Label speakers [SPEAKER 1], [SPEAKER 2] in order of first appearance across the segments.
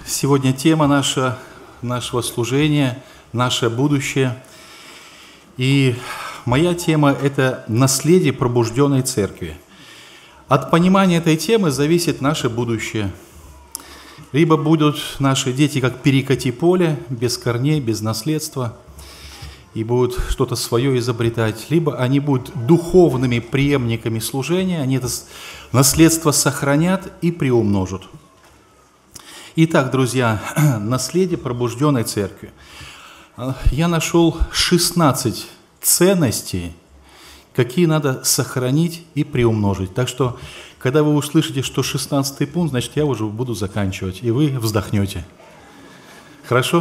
[SPEAKER 1] Сегодня тема нашего служения, наше будущее. И моя тема – это наследие пробужденной церкви. От понимания этой темы зависит наше будущее. Либо будут наши дети как перекати поле, без корней, без наследства, и будут что-то свое изобретать, либо они будут духовными преемниками служения, они это наследство сохранят и приумножат. Итак, друзья, наследие пробужденной церкви. Я нашел 16 ценностей, какие надо сохранить и приумножить. Так что, когда вы услышите, что 16-й пункт, значит, я уже буду заканчивать, и вы вздохнете. Хорошо?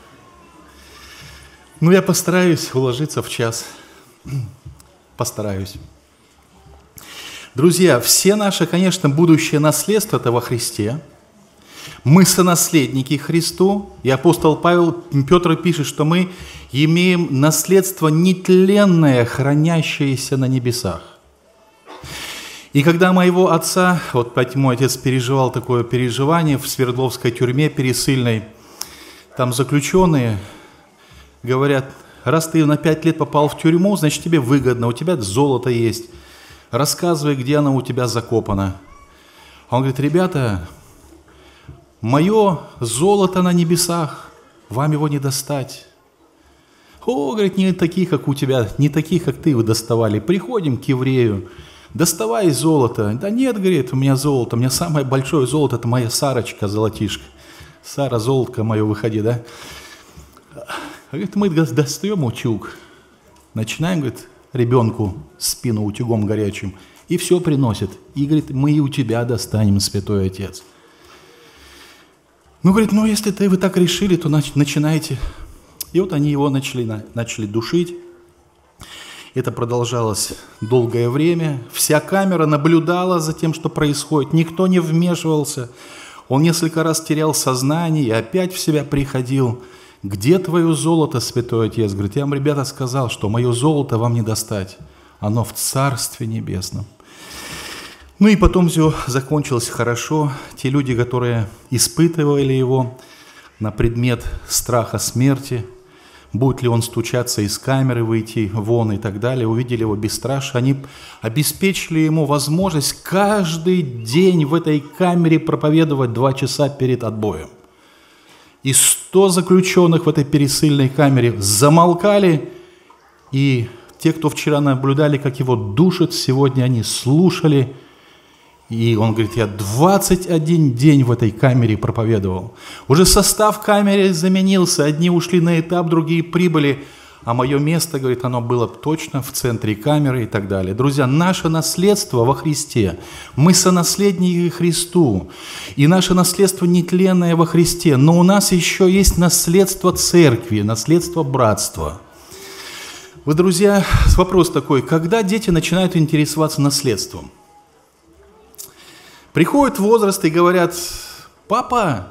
[SPEAKER 1] Ну, я постараюсь уложиться в час. Постараюсь. Друзья, все наше, конечно, будущее наследство – это во Христе. Мы сонаследники Христу, и апостол Петр пишет, что мы имеем наследство нетленное, хранящееся на небесах. И когда моего отца, вот мой отец переживал такое переживание в Свердловской тюрьме пересыльной, там заключенные говорят: раз ты на 5 лет попал в тюрьму, значит тебе выгодно, у тебя золото есть, рассказывай, где оно у тебя закопано. А он говорит: ребята, мое золото на небесах, вам его не достать. О, говорит, не таких, как у тебя, не таких, как ты, вы доставали. Приходим к еврею, доставай золото. Да нет, говорит, у меня золото, у меня самое большое золото, это моя Сарочка, золотишко. Сара, золотко мое, выходи, да? Говорит, мы достаем утюг, начинаем, говорит, ребенку спину утюгом горячим, и все приносит. И говорит, мы и у тебя достанем, святой отец. Ну, говорит, ну, если вы так решили, то начинайте. И вот они его начали душить. Это продолжалось долгое время. Вся камера наблюдала за тем, что происходит. Никто не вмешивался. Он несколько раз терял сознание и опять в себя приходил. Где твое золото, святой отец? Говорит, я вам, ребята, сказал, что мое золото вам не достать. Оно в Царстве Небесном. Ну и потом все закончилось хорошо. Те люди, которые испытывали его на предмет страха смерти, будет ли он стучаться из камеры, выйти вон и так далее, увидели его бесстрашие, они обеспечили ему возможность каждый день в этой камере проповедовать 2 часа перед отбоем. И 100 заключенных в этой пересыльной камере замолкали, и те, кто вчера наблюдали, как его душат, сегодня они слушали. И он говорит, я 21 день в этой камере проповедовал. Уже состав камеры заменился, одни ушли на этап, другие прибыли, а мое место, говорит, оно было точно в центре камеры и так далее. Друзья, наше наследство во Христе, мы сонаследники Христу, и наше наследство нетленное во Христе, но у нас еще есть наследство церкви, наследство братства. Вы, друзья, вопрос такой, когда дети начинают интересоваться наследством? Приходит возраст и говорят, папа,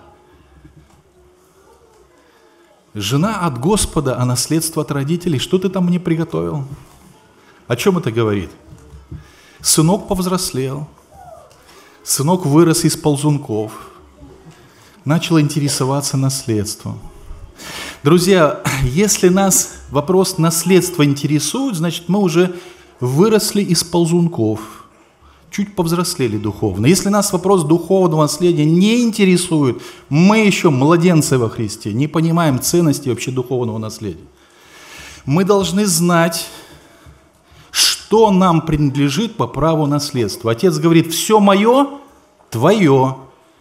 [SPEAKER 1] жена от Господа, а наследство от родителей, что ты там мне приготовил? О чем это говорит? Сынок повзрослел, сынок вырос из ползунков, начал интересоваться наследством. Друзья, если нас вопрос наследства интересует, значит мы уже выросли из ползунков. Чуть повзрослели духовно. Если нас вопрос духовного наследия не интересует, мы еще младенцы во Христе, не понимаем ценности вообще духовного наследия. Мы должны знать, что нам принадлежит по праву наследства. Отец говорит, все мое, твое.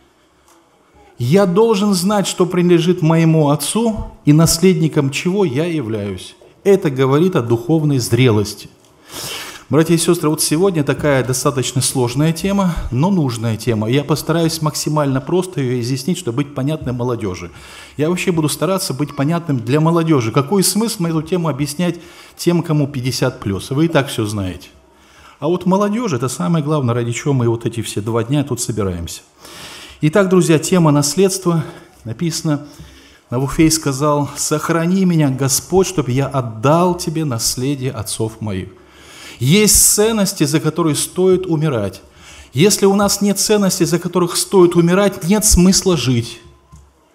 [SPEAKER 1] Я должен знать, что принадлежит моему отцу и наследником чего я являюсь. Это говорит о духовной зрелости. Братья и сестры, вот сегодня такая достаточно сложная тема, но нужная тема. Я постараюсь максимально просто ее изъяснить, чтобы быть понятным молодежи. Я вообще буду стараться быть понятным для молодежи. Какой смысл эту тему объяснять тем, кому 50+? Вы и так все знаете. А вот молодежь – это самое главное, ради чего мы вот эти все 2 дня тут собираемся. Итак, друзья, тема наследства. Написано, Навуфей сказал, «Сохрани меня, Господь, чтобы я отдал тебе наследие отцов моих». Есть ценности, за которые стоит умирать. Если у нас нет ценностей, за которых стоит умирать, нет смысла жить.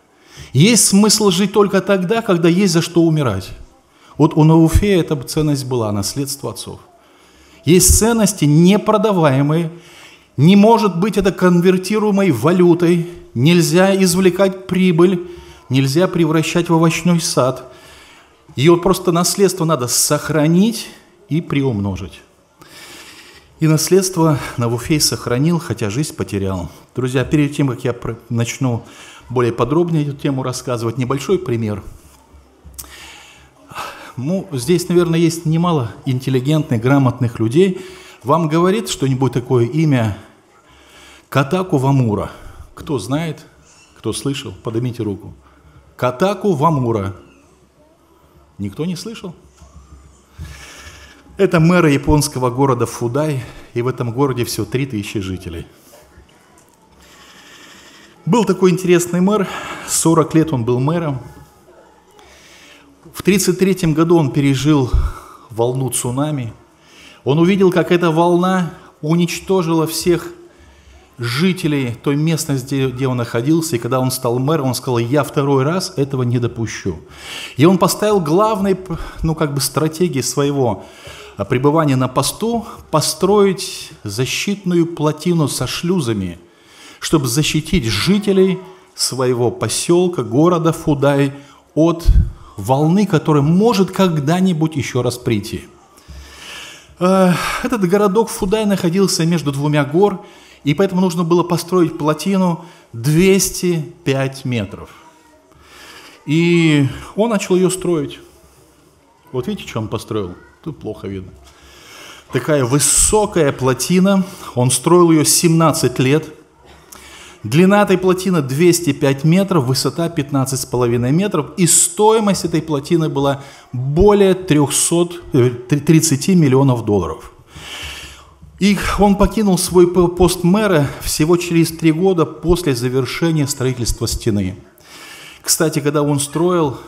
[SPEAKER 1] Есть смысл жить только тогда, когда есть за что умирать. Вот у Науфея эта ценность была, наследство отцов. Есть ценности непродаваемые, не может быть это конвертируемой валютой, нельзя извлекать прибыль, нельзя превращать в овощной сад. Ее просто наследство надо сохранить и приумножить. И наследство Науфей сохранил, хотя жизнь потерял. Друзья, перед тем, как я начну более подробнее эту тему рассказывать, небольшой пример. Здесь, наверное, есть немало интеллигентных, грамотных людей. Вам говорит что-нибудь такое имя Катаку Вамура? Кто знает, кто слышал? Поднимите руку. Катаку Вамура. Никто не слышал? Это мэр японского города Фудай, и в этом городе всего 3000 жителей. Был такой интересный мэр, 40 лет он был мэром. В 1933 году он пережил волну цунами. Он увидел, как эта волна уничтожила всех жителей той местности, где он находился. И когда он стал мэром, он сказал: я второй раз этого не допущу. И он поставил главной, стратегией своего пребывания на посту построить защитную плотину со шлюзами, чтобы защитить жителей своего поселка, города Фудай от волны, которая может когда-нибудь еще раз прийти. Этот городок Фудай находился между двумя гор, и поэтому нужно было построить плотину 205 метров. И он начал ее строить. Вот видите, что он построил? Тут плохо видно. Такая высокая плотина, он строил ее 17 лет. Длина этой плотины 205 метров, высота 15,5 метров, и стоимость этой плотины была более 30 миллионов долларов. И он покинул свой пост мэра всего через 3 года после завершения строительства стены. Кстати, когда он строил,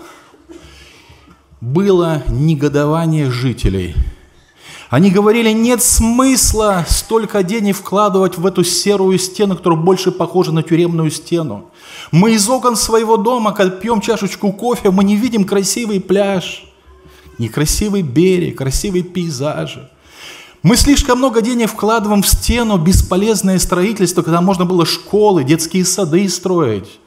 [SPEAKER 1] было негодование жителей. Они говорили: нет смысла столько денег вкладывать в эту серую стену, которая больше похожа на тюремную стену. Мы из окон своего дома, когда пьем чашечку кофе, мы не видим красивый пляж, некрасивый берег, красивые пейзажи. Мы слишком много денег вкладываем в стену, бесполезное строительство, когда можно было школы, детские сады строить.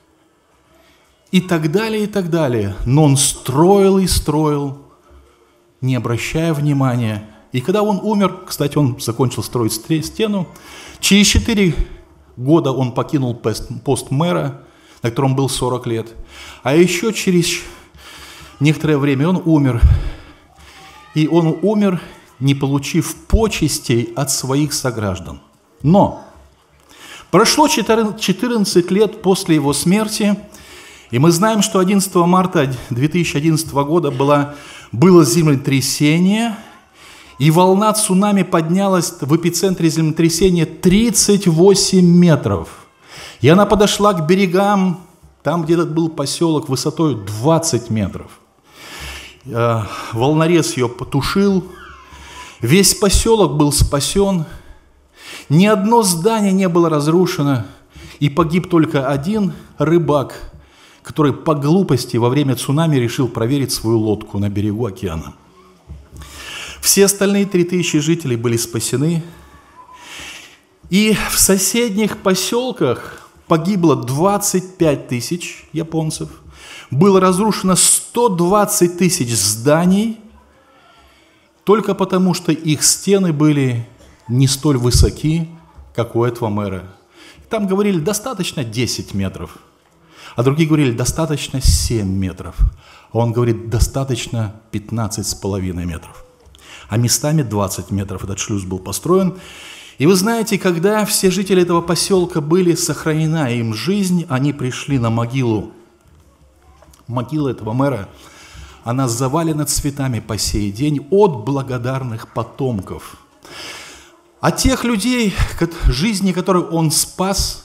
[SPEAKER 1] И так далее, и так далее. Но он строил и строил, не обращая внимания. И когда он умер, кстати, он закончил строить стену, через 4 года он покинул пост мэра, на котором был 40 лет. А еще через некоторое время он умер. И он умер, не получив почестей от своих сограждан. Но прошло 14 лет после его смерти, и мы знаем, что 11 марта 2011 года было землетрясение, и волна цунами поднялась в эпицентре землетрясения 38 метров. И она подошла к берегам, там где был поселок, высотой 20 метров. Волнорез ее потушил, весь поселок был спасен, ни одно здание не было разрушено, и погиб только один рыбак, который по глупости во время цунами решил проверить свою лодку на берегу океана. Все остальные 3000 жителей были спасены. И в соседних поселках погибло 25 тысяч японцев. Было разрушено 120 тысяч зданий, только потому, что их стены были не столь высоки, как у этого мэра. Там говорили, достаточно 10 метров. А другие говорили, достаточно 7 метров. А он говорит, достаточно 15,5 метров. А местами 20 метров этот шлюз был построен. И вы знаете, когда все жители этого поселка были сохранена им жизнь, они пришли на могилу. Могила этого мэра, она завалена цветами по сей день от благодарных потомков. А тех людей, жизни которых он спас,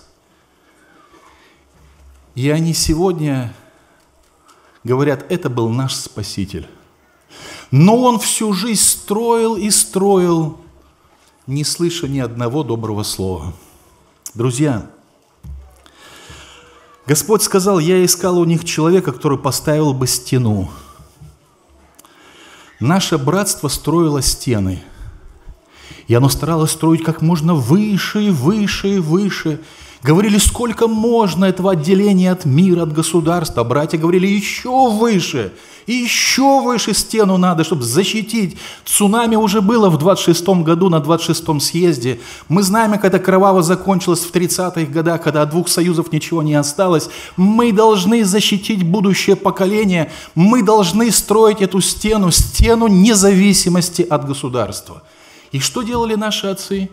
[SPEAKER 1] и они сегодня говорят, это был наш Спаситель. Но он всю жизнь строил и строил, не слыша ни одного доброго слова. Друзья, Господь сказал: я искал у них человека, который поставил бы стену. Наше братство строило стены. И оно старалось строить как можно выше и выше и выше. Говорили, сколько можно этого отделения от мира, от государства. А братья говорили, еще выше и еще выше стену надо, чтобы защитить. Цунами уже было в 26-м году на 26-м съезде. Мы знаем, как это кроваво закончилось в 30-х годах, когда от двух союзов ничего не осталось. Мы должны защитить будущее поколение. Мы должны строить эту стену, стену независимости от государства. И что делали наши отцы?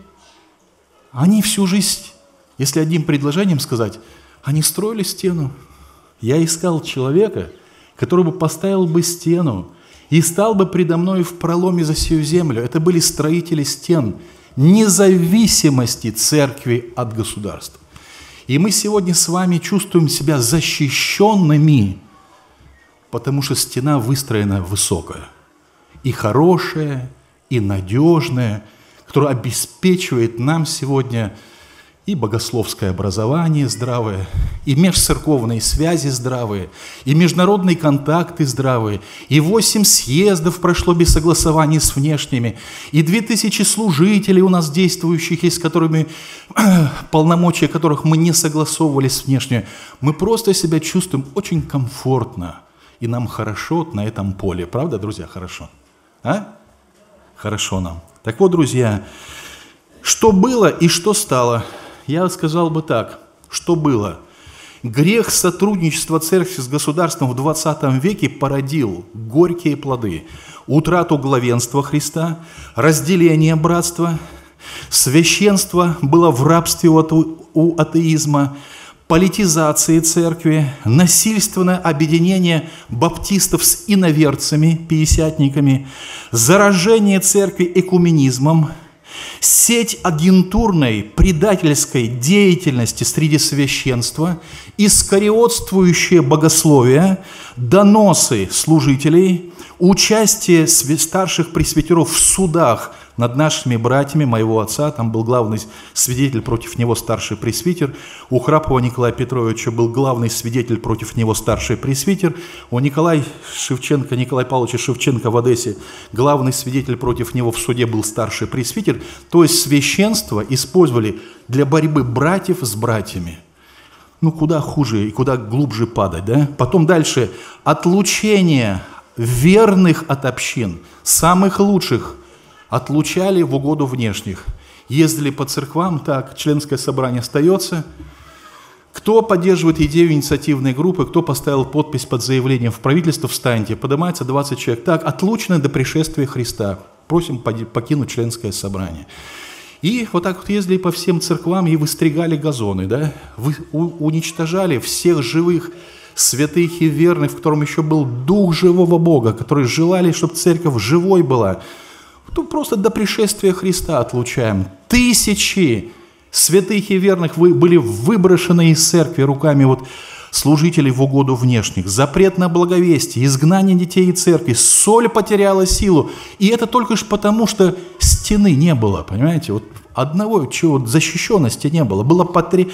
[SPEAKER 1] Они всю жизнь, если одним предложением сказать, они строили стену. Я искал человека, который бы поставил бы стену и стал бы предо мной в проломе за сию землю. Это были строители стен независимости церкви от государства. И мы сегодня с вами чувствуем себя защищенными, потому что стена выстроена высокая и хорошая, и надежная, которая обеспечивает нам сегодня и богословское образование здравое, и межцерковные связи здравые, и международные контакты здравые, и 8 съездов прошло без согласований с внешними, и 2000 служителей у нас действующих есть, с которыми полномочия которых мы не согласовывали с внешними. Мы просто себя чувствуем очень комфортно, и нам хорошо на этом поле. Правда, друзья, хорошо? А? Хорошо нам. Так вот, друзья, что было и что стало? Я сказал бы так, что было. Грех сотрудничества церкви с государством в 20 веке породил горькие плоды. Утрату главенства Христа, разделение братства, священство было в рабстве у атеизма, политизации церкви, насильственное объединение баптистов с иноверцами, пятидесятниками, заражение церкви экуменизмом, сеть агентурной предательской деятельности среди священства, искариотствующее богословие, доносы служителей, участие старших пресвитеров в судах над нашими братьями, моего отца, там был главный свидетель, против него старший пресвитер, у Храпова Николая Петровича был главный свидетель, против него старший пресвитер, у Николая Павловича Шевченко в Одессе главный свидетель, против него в суде был старший пресвитер. То есть священство использовали для борьбы братьев с братьями. Ну, куда хуже и куда глубже падать, да? Потом дальше. Отлучение верных от общин, самых лучших, отлучали в угоду внешних. Ездили по церквам, так, членское собрание остается. Кто поддерживает идею инициативной группы, кто поставил подпись под заявлением в правительство, встаньте, поднимается 20 человек. Так, отлучены до пришествия Христа. Просим покинуть членское собрание. И вот так вот ездили по всем церквам и выстригали газоны, да? Уничтожали всех живых, святых и верных, в котором еще был дух живого Бога, которые желали, чтобы церковь живой была. То просто до пришествия Христа отлучаем. Тысячи святых и верных были выброшены из церкви руками вот служителей в угоду внешних. Запрет на благовестие, изгнание детей из церкви, соль потеряла силу. И это только лишь потому, что стены не было, понимаете? Вот одного чего защищенности не было. Было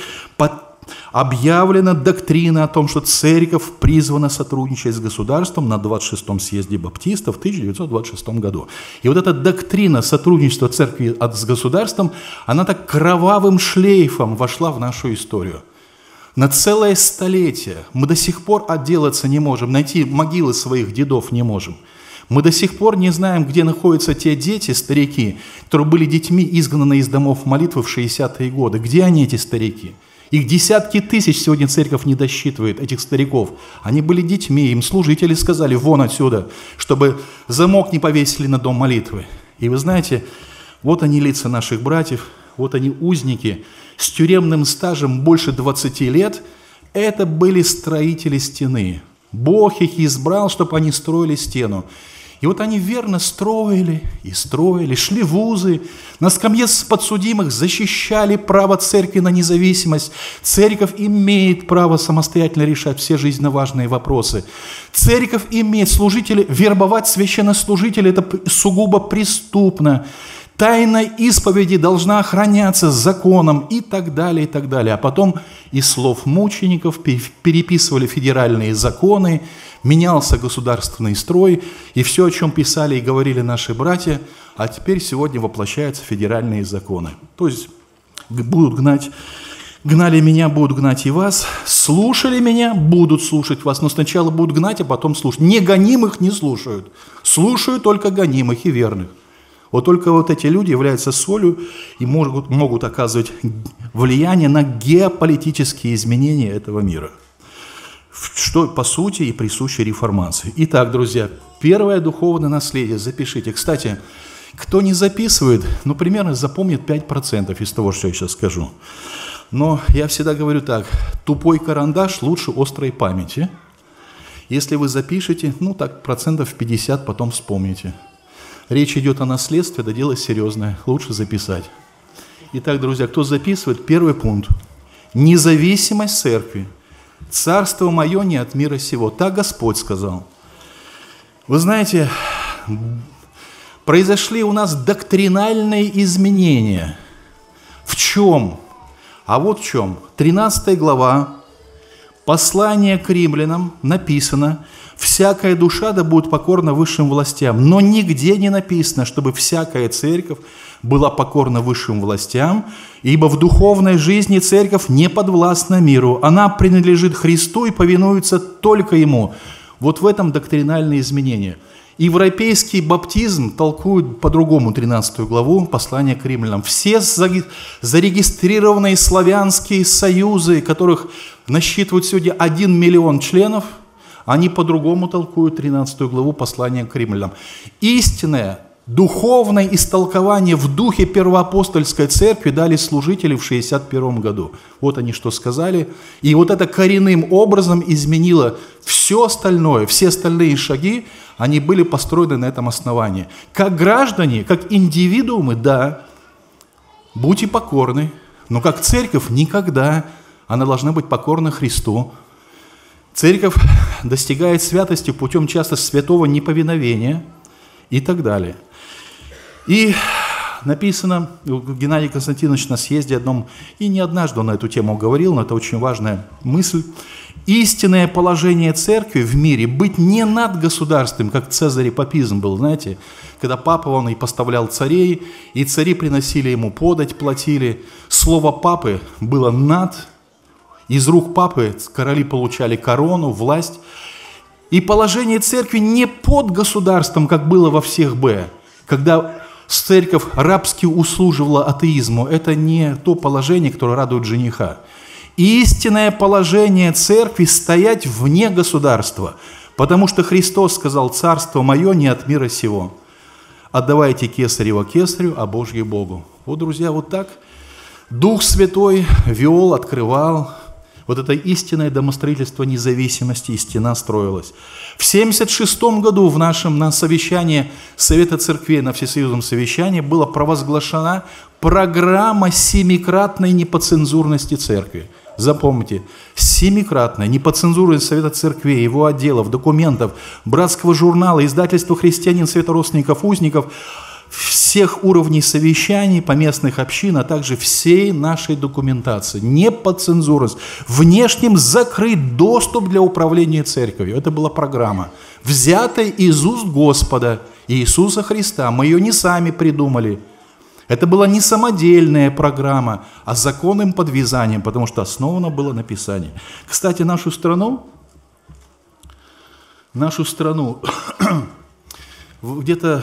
[SPEAKER 1] объявлена доктрина о том, что церковь призвана сотрудничать с государством на 26-м съезде баптистов в 1926 году. И вот эта доктрина сотрудничества церкви с государством, она так кровавым шлейфом вошла в нашу историю. На целое столетие мы до сих пор отделаться не можем, найти могилы своих дедов не можем. Мы до сих пор не знаем, где находятся те дети, старики, которые были детьми изгнаны из домов молитвы в 60-е годы. Где они, эти старики? Их десятки тысяч сегодня церковь не досчитывает, этих стариков. Они были детьми, им служители сказали: вон отсюда, чтобы замок не повесили на дом молитвы. И вы знаете, вот они лица наших братьев, вот они узники с тюремным стажем больше 20 лет. Это были строители стены. Бог их избрал, чтобы они строили стену. И вот они верно строили и строили, шли в вузы, на скамье подсудимых защищали право церкви на независимость. Церковь имеет право самостоятельно решать все жизненно важные вопросы. Церковь имеет вербовать священнослужителей, это сугубо преступно. Тайна исповеди должна охраняться законом и так далее, и так далее. А потом из слов мучеников переписывали федеральные законы, менялся государственный строй, и все, о чем писали и говорили наши братья, а теперь сегодня воплощаются федеральные законы. То есть будут гнали меня, будут гнать и вас, слушали меня, будут слушать вас, но сначала будут гнать, а потом слушать. Не гонимых не слушают, слушают только гонимых и верных. Вот только вот эти люди являются солью и могут оказывать влияние на геополитические изменения этого мира, что по сути и присуще реформации. Итак, друзья, первое духовное наследие, запишите. Кстати, кто не записывает, примерно запомнит 5% из того, что я сейчас скажу. Но я всегда говорю так, тупой карандаш лучше острой памяти. Если вы запишете, так 50% потом вспомните. Речь идет о наследстве, да дело серьезное, лучше записать. Итак, друзья, кто записывает, первый пункт. Независимость церкви. Царство мое не от мира сего. Так Господь сказал. Вы знаете, произошли у нас доктринальные изменения. В чем? А вот в чем. 13 глава, послание к римлянам написано: «Всякая душа да будет покорна высшим властям». Но нигде не написано, чтобы всякая церковь была покорна высшим властям, ибо в духовной жизни церковь не подвластна миру. Она принадлежит Христу и повинуется только Ему. Вот в этом доктринальное изменение. Европейский баптизм толкует по-другому 13 главу послания к римлянам. Все зарегистрированные славянские союзы, которых насчитывают сегодня 1 миллион членов, они по-другому толкуют 13 главу послания к римлянам. Истинное духовное истолкование в духе первоапостольской церкви дали служители в 1961 году. Вот они что сказали. И вот это коренным образом изменило все остальное, все остальные шаги, они были построены на этом основании. Как граждане, как индивидуумы, да, будьте покорны, но как церковь никогда, она должна быть покорна Христу. Церковь достигает святости путем часто святого неповиновения и так далее. И написано, Геннадий Константинович на съезде одном, и не однажды он на эту тему говорил, но это очень важная мысль. Истинное положение церкви в мире быть не над государством, как цезарепапизм был, знаете, когда папа он и поставлял царей, и цари приносили ему подать, платили. Слово папы было над. Из рук папы короли получали корону, власть. И положение церкви не под государством, как было во всех Б. Когда церковь рабски услуживала атеизму, это не то положение, которое радует жениха. Истинное положение церкви стоять вне государства, потому что Христос сказал: «Царство мое не от мира сего. Отдавайте кесарево кесарю, а Божье Богу». Вот, друзья, вот так Дух Святой вел, открывал. Вот это истинное домостроительство независимости, и стена строилась. В 1976 году на совещании Совета Церквей, на Всесоюзном совещании была провозглашена программа 7-кратной неподцензурности Церкви. Запомните, 7-кратная неподцензурность Совета Церквей, его отделов, документов, братского журнала, издательства «Христианин», Совета родственников узников, всех уровней совещаний поместных общин, а также всей нашей документации. Неподцензурность. Внешним закрыт доступ для управления церковью. Это была программа, взятая из уст Господа Иисуса Христа. Мы ее не сами придумали. Это была не самодельная программа, а законным подвязанием, потому что основано было на Писании. Кстати, нашу страну где-то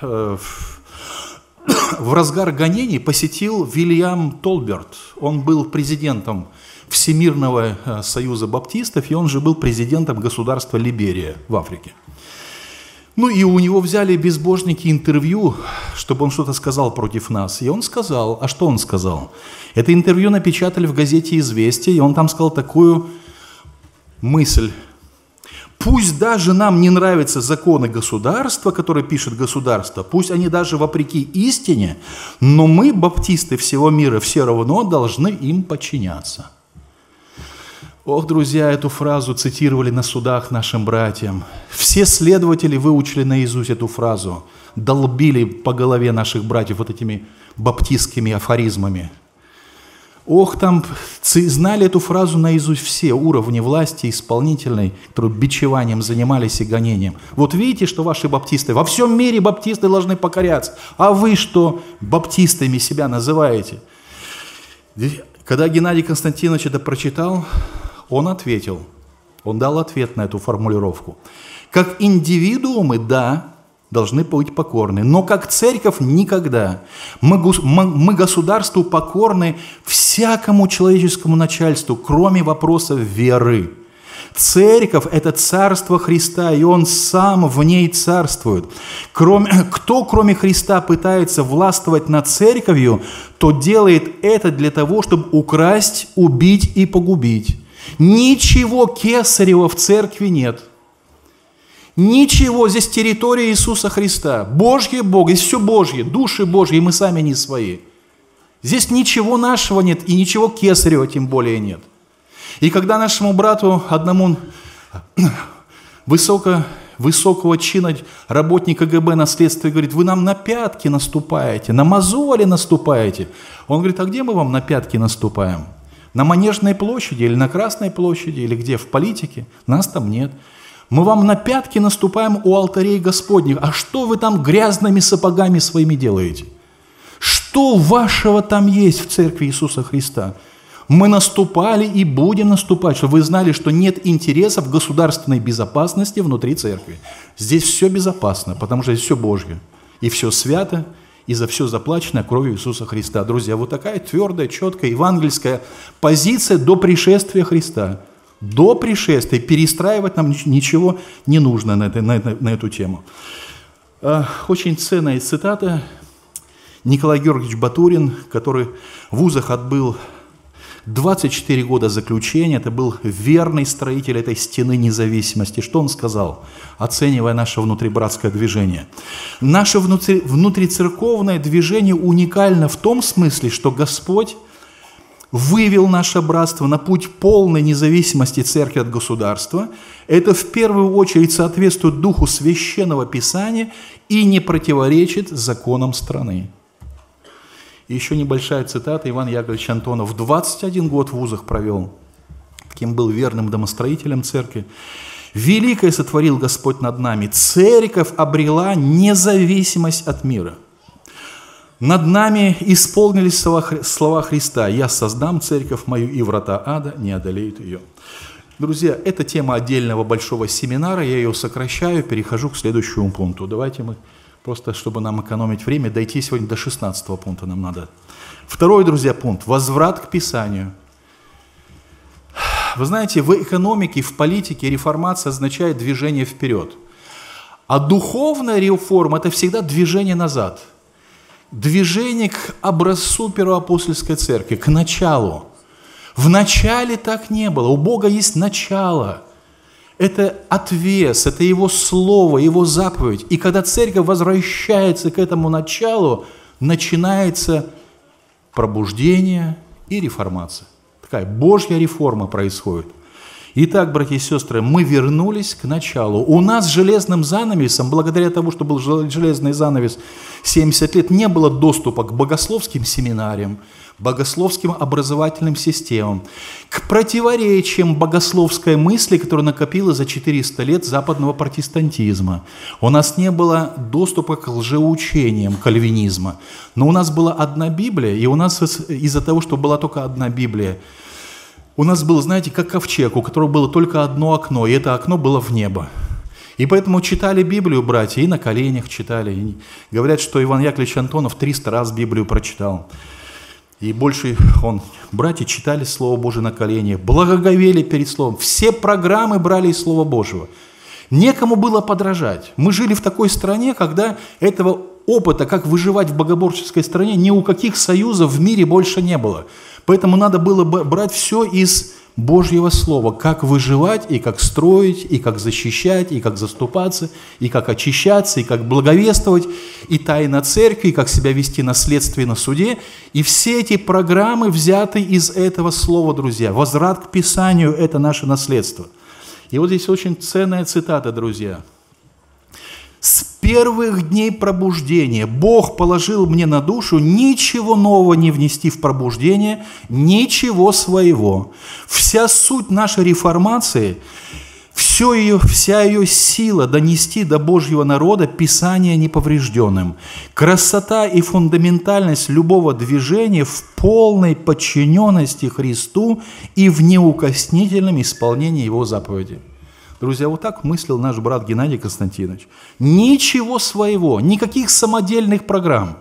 [SPEAKER 1] в разгар гонений посетил Вильям Толберт. Он был президентом Всемирного союза баптистов, и он же был президентом государства Либерия в Африке. И у него взяли безбожники интервью, чтобы он что-то сказал против нас. И он сказал, а что он сказал? Это интервью напечатали в газете «Известия», и он там сказал такую мысль. Пусть даже нам не нравятся законы государства, которые пишет государство, пусть они даже вопреки истине, но мы, баптисты всего мира, все равно должны им подчиняться. Ох, друзья, эту фразу цитировали на судах нашим братьям. Все следователи выучили наизусть эту фразу, долбили по голове наших братьев вот этими баптистскими афоризмами. Ох, там знали эту фразу наизусть все уровни власти исполнительной, которые бичеванием занимались и гонением. Вот видите, что ваши баптисты, во всем мире баптисты должны покоряться, а вы что баптистами себя называете? Когда Геннадий Константинович это прочитал, он ответил, он дал ответ на эту формулировку. Как индивидуумы, да, должны быть покорны, но как церковь никогда. Мы государству покорны всякому человеческому начальству, кроме вопросов веры. Церковь – это царство Христа, и Он сам в ней царствует. Кто, кроме Христа, пытается властвовать над церковью, то делает это для того, чтобы украсть, убить и погубить. Ничего кесарева в церкви нет. Ничего, здесь территория Иисуса Христа. Божье Бог, здесь все Божье, души Божьи, и мы сами не свои. Здесь ничего нашего нет, и ничего кесарева тем более нет. И когда нашему брату, одному высокого чина работника КГБ на следствии говорит, вы нам на пятки наступаете, на мозоли наступаете. Он говорит, а где мы вам на пятки наступаем? На Манежной площади или на Красной площади, или где, в политике? Нас там нет. Мы вам на пятки наступаем у алтарей Господних. А что вы там грязными сапогами своими делаете? Что вашего там есть в церкви Иисуса Христа? Мы наступали и будем наступать, чтобы вы знали, что нет интересов государственной безопасности внутри церкви. Здесь все безопасно, потому что здесь все Божье. И все свято, и за все заплачено кровью Иисуса Христа. Друзья, вот такая твердая, четкая евангельская позиция до пришествия Христа. До пришествия. Перестраивать нам ничего не нужно на эту тему. Очень ценная цитата. Николай Георгиевич Батурин, который в вузах отбыл 24 года заключения, это был верный строитель этой стены независимости. Что он сказал, оценивая наше внутрибратское движение? Наше внутрицерковное движение уникально в том смысле, что Господь вывел наше братство на путь полной независимости церкви от государства. Это в первую очередь соответствует духу Священного Писания и не противоречит законам страны. И еще небольшая цитата. Иван Яковлевич Антонов 21 год в вузах провел, кем был верным домостроителем церкви. «Великое сотворил Господь над нами. Церковь обрела независимость от мира. Над нами исполнились слова Христа. Я создам церковь мою, и врата ада не одолеют ее». Друзья, это тема отдельного большого семинара. Я ее сокращаю, перехожу к следующему пункту. Давайте мы... Просто, чтобы нам экономить время, дойти сегодня до 16-го пункта нам надо. Второй, друзья, пункт – возврат к Писанию. Вы знаете, в экономике, в политике реформация означает движение вперед. А духовная реформа – это всегда движение назад. Движение к образцу первоапостольской церкви, к началу. В начале так не было. У Бога есть начало. Это отвес, это Его Слово, Его заповедь. И когда церковь возвращается к этому началу, начинается пробуждение и реформация. Такая Божья реформа происходит. Итак, братья и сестры, мы вернулись к началу. У нас с железным занавесом, благодаря тому, что был железный занавес 70 лет, не было доступа к богословским семинариям, богословским образовательным системам, к противоречиям богословской мысли, которая накопилась за 400 лет западного протестантизма. У нас не было доступа к лжеучениям кальвинизма, но у нас была одна Библия, и у нас из-за того, что была только одна Библия, у нас был, знаете, как ковчег, у которого было только одно окно, и это окно было в небо. И поэтому читали Библию, братья, и на коленях читали. И говорят, что Иван Яковлевич Антонов 300 раз Библию прочитал. И больше братья читали Слово Божие на коленях, благоговели перед Словом. Все программы брали из Слова Божьего. Некому было подражать. Мы жили в такой стране, когда этого опыта, как выживать в богоборческой стране, ни у каких союзов в мире больше не было. Поэтому надо было брать все из Божьего Слова, как выживать, и как строить, и как защищать, и как заступаться, и как очищаться, и как благовествовать, и тайна церкви, и как себя вести на следствии на суде. И все эти программы взяты из этого слова, друзья. Возврат к Писанию – это наше наследство. И вот здесь очень ценная цитата, друзья. «С первых дней пробуждения Бог положил мне на душу ничего нового не внести в пробуждение, ничего своего». Вся суть нашей реформации, вся ее сила донести до Божьего народа Писание неповрежденным. Красота и фундаментальность любого движения в полной подчиненности Христу и в неукоснительном исполнении Его заповедей. Друзья, вот так мыслил наш брат Геннадий Константинович. Ничего своего, никаких самодельных программ.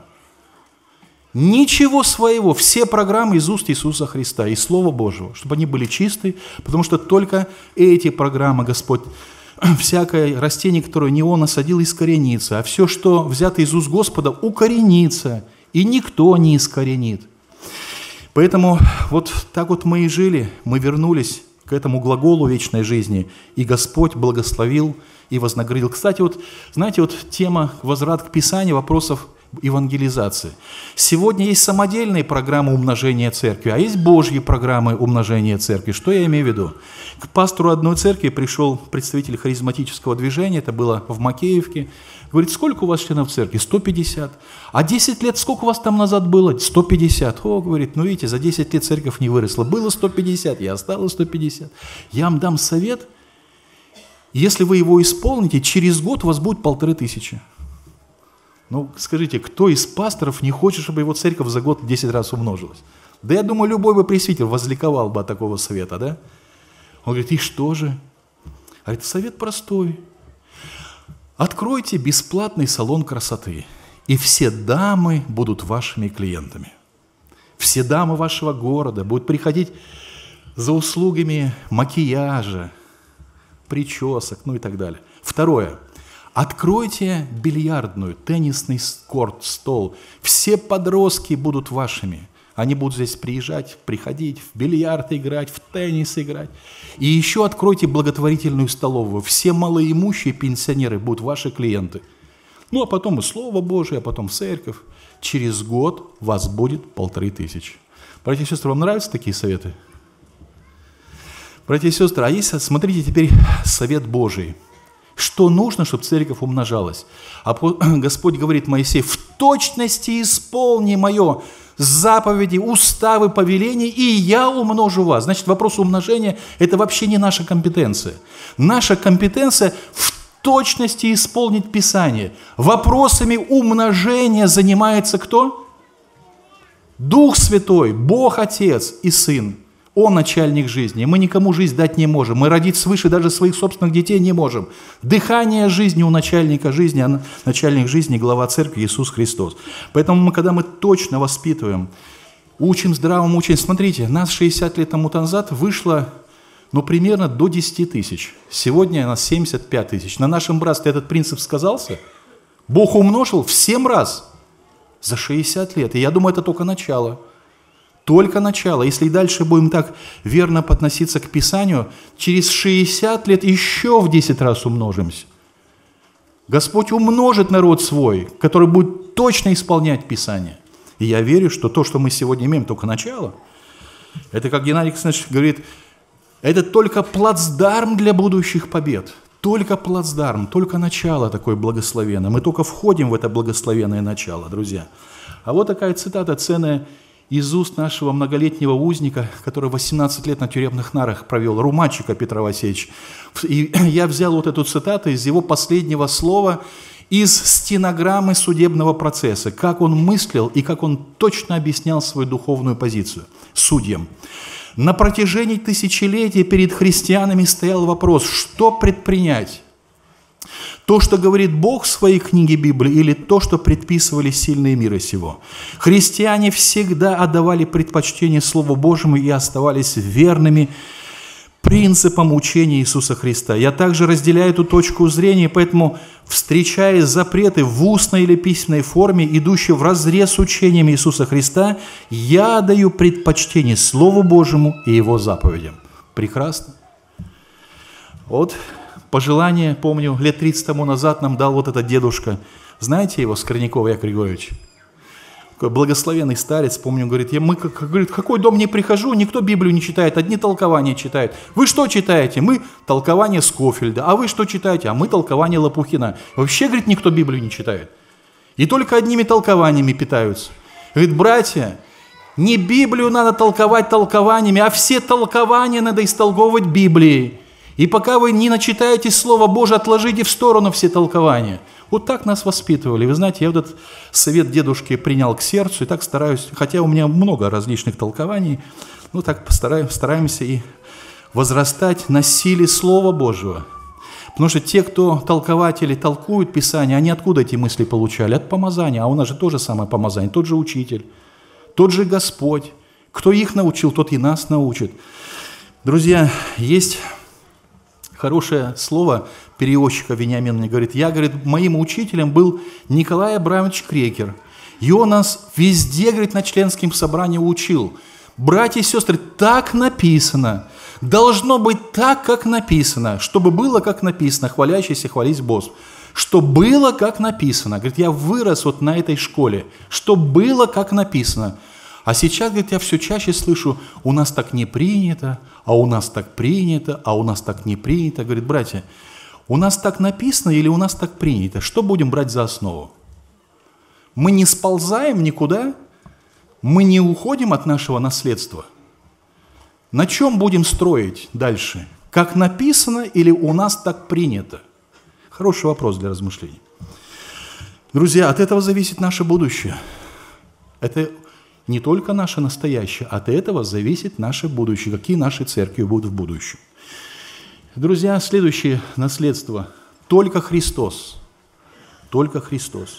[SPEAKER 1] Ничего своего. Все программы из уст Иисуса Христа и Слова Божьего, чтобы они были чисты, потому что только эти программы, Господь, всякое растение, которое не Он насадил, искоренится, а все, что взято из уст Господа, укоренится, и никто не искоренит. Поэтому вот так вот мы и жили, мы вернулись к этому глаголу вечной жизни, и Господь благословил и вознаградил. Кстати, вот, знаете, вот тема «Возврат к Писанию», вопросов евангелизации. Сегодня есть самодельные программы умножения церкви, а есть Божьи программы умножения церкви. Что я имею в виду? К пастору одной церкви пришел представитель харизматического движения, это было в Макеевке. Говорит, сколько у вас членов церкви? 150. А 10 лет сколько у вас там назад было? 150. О, говорит, ну видите, за 10 лет церковь не выросла. Было 150, и осталось 150. Я вам дам совет, если вы его исполните, через год у вас будет 1500. Ну, скажите, кто из пасторов не хочет, чтобы его церковь за год 10 раз умножилась? Да я думаю, любой бы пресвитер возликовал бы от такого совета, да? Он говорит, и что же? Говорит, совет простой. Откройте бесплатный салон красоты, и все дамы будут вашими клиентами. Все дамы вашего города будут приходить за услугами макияжа, причесок, ну и так далее. Второе. Откройте бильярдную, теннисный корт, стол. Все подростки будут вашими. Они будут здесь приезжать, приходить, в бильярд играть, в теннис играть. И еще откройте благотворительную столовую. Все малоимущие пенсионеры будут ваши клиенты. Ну, а потом и Слово Божие, а потом церковь. Через год вас будет 1500. Братья и сестры, вам нравятся такие советы? Братья и сестры, а есть, смотрите теперь совет Божий. Что нужно, чтобы церковь умножалась? А Господь говорит Моисею, в точности исполни мое заповеди, уставы, повеления, и я умножу вас. Значит, вопрос умножения – это вообще не наша компетенция. Наша компетенция – в точности исполнить Писание. Вопросами умножения занимается кто? Дух Святой, Бог Отец и Сын. Он начальник жизни. Мы никому жизнь дать не можем. Мы родить свыше даже своих собственных детей не можем. Дыхание жизни у начальника жизни, а начальник жизни – глава церкви Иисус Христос. Поэтому когда мы точно воспитываем, учим здравому учению. Смотрите, нас 60 лет тому назад вышло примерно до 10 тысяч. Сегодня нас 75 тысяч. На нашем братстве этот принцип сказался. Бог умножил в 7 раз за 60 лет. И я думаю, это только начало. Только начало. Если и дальше будем так верно относиться к Писанию, через 60 лет еще в 10 раз умножимся. Господь умножит народ свой, который будет точно исполнять Писание. И я верю, что то, что мы сегодня имеем, только начало. Это, как Геннадий Константинович говорит, это только плацдарм для будущих побед. Только плацдарм, только начало такое благословенное. Мы только входим в это благословенное начало, друзья. А вот такая цитата ценная из уст нашего многолетнего узника, который 18 лет на тюремных нарах провел, Руманчика Петра Васильевича. И я взял вот эту цитату из его последнего слова, из стенограммы судебного процесса, как он мыслил и как он точно объяснял свою духовную позицию судьям. На протяжении тысячелетий перед христианами стоял вопрос, что предпринять? То, что говорит Бог в своей книге Библии, или то, что предписывали сильные мира сего. Христиане всегда отдавали предпочтение Слову Божьему и оставались верными принципам учения Иисуса Христа. Я также разделяю эту точку зрения, поэтому, встречая запреты в устной или письменной форме, идущие вразрез с учением Иисуса Христа, я даю предпочтение Слову Божьему и Его заповедям. Прекрасно. Вот пожелание, помню, лет 30 тому назад нам дал вот этот дедушка. Знаете его, Скорняков Яков Григорьевич? Благословенный старец, помню, говорит, говорит, в какой дом не прихожу, никто Библию не читает, одни толкования читают. Вы что читаете? Мы толкование Скофельда. А вы что читаете? А мы толкование Лопухина. Вообще, говорит, никто Библию не читает. И только одними толкованиями питаются. Говорит, братья, не Библию надо толковать толкованиями, а все толкования надо истолковывать Библией. И пока вы не начитаете Слово Божие, отложите в сторону все толкования. Вот так нас воспитывали. Вы знаете, я вот этот совет дедушки принял к сердцу и так стараюсь, хотя у меня много различных толкований, но так стараемся и возрастать на силе Слова Божьего. Потому что те, кто толкователи, толкуют Писание, они откуда эти мысли получали? От помазания. А у нас же то же самое помазание, тот же учитель, тот же Господь. Кто их научил, тот и нас научит. Друзья, есть хорошее слово переводчика Вениамина, мне говорит, моим учителем был Николай Абрамович Крекер. И он нас везде, говорит, на членском собрании учил. Братья и сестры, так написано. Должно быть так, как написано. Чтобы было, как написано. Хвалящийся, хвались Бог. Что было, как написано. Говорит, я вырос вот на этой школе. Что было, как написано. А сейчас, говорит, я все чаще слышу, у нас так не принято, а у нас так принято, а у нас так не принято. Говорит, братья, у нас так написано или у нас так принято? Что будем брать за основу? Мы не сползаем никуда, мы не уходим от нашего наследства. На чем будем строить дальше? Как написано или у нас так принято? Хороший вопрос для размышлений. Друзья, от этого зависит наше будущее. Это не только наше настоящее, от этого зависит наше будущее, какие наши церкви будут в будущем. Друзья, следующее наследство. Только Христос. Только Христос.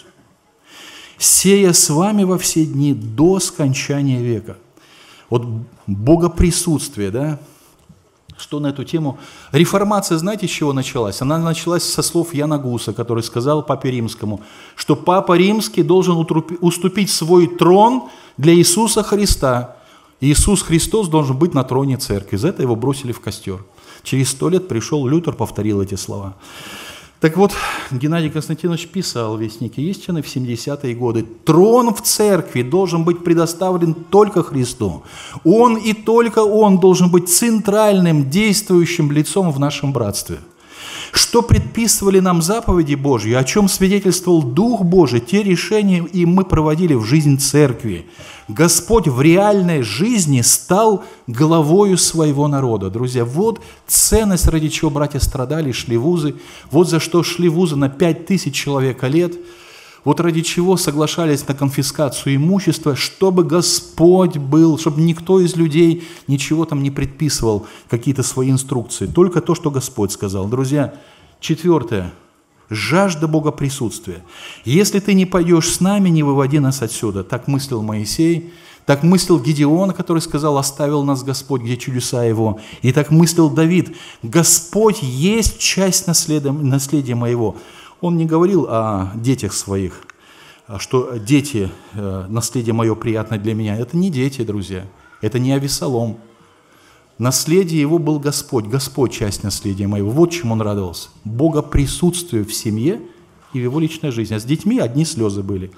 [SPEAKER 1] Сея с вами во все дни до скончания века. Вот богоприсутствие, да? Что на эту тему? Реформация, знаете, с чего началась? Она началась со слов Яна Гуса, который сказал Папе Римскому, что Папа Римский должен уступить свой трон для Иисуса Христа. И Иисус Христос должен быть на троне церкви. За это его бросили в костер. Через 100 лет пришел Лютер, повторил эти слова. Так вот, Геннадий Константинович писал в «Вестнике истины» в 70-е годы. Трон в церкви должен быть предоставлен только Христу. Он и только Он должен быть центральным, действующим лицом в нашем братстве. Что предписывали нам заповеди Божьи, о чем свидетельствовал Дух Божий, те решения и мы проводили в жизнь церкви. Господь в реальной жизни стал главою своего народа. Друзья, вот ценность, ради чего братья страдали, шли в вузы, вот за что шли в вузы на 5000 человека лет, вот ради чего соглашались на конфискацию имущества, чтобы Господь был, чтобы никто из людей ничего там не предписывал, какие-то свои инструкции, только то, что Господь сказал. Друзья, 4. Жажда Богоприсутствия. Если ты не пойдешь с нами, не выводи нас отсюда. Так мыслил Моисей, так мыслил Гедеон, который сказал, оставил нас Господь, где чудеса его. И так мыслил Давид, Господь есть часть наследия моего. Он не говорил о детях своих, что дети, наследие мое приятное для меня. Это не дети, друзья, это не Авессалом. Наследие его был Господь, Господь часть наследия моего. Вот чем он радовался. Богоприсутствию в семье и в его личной жизни. А с детьми одни слезы были.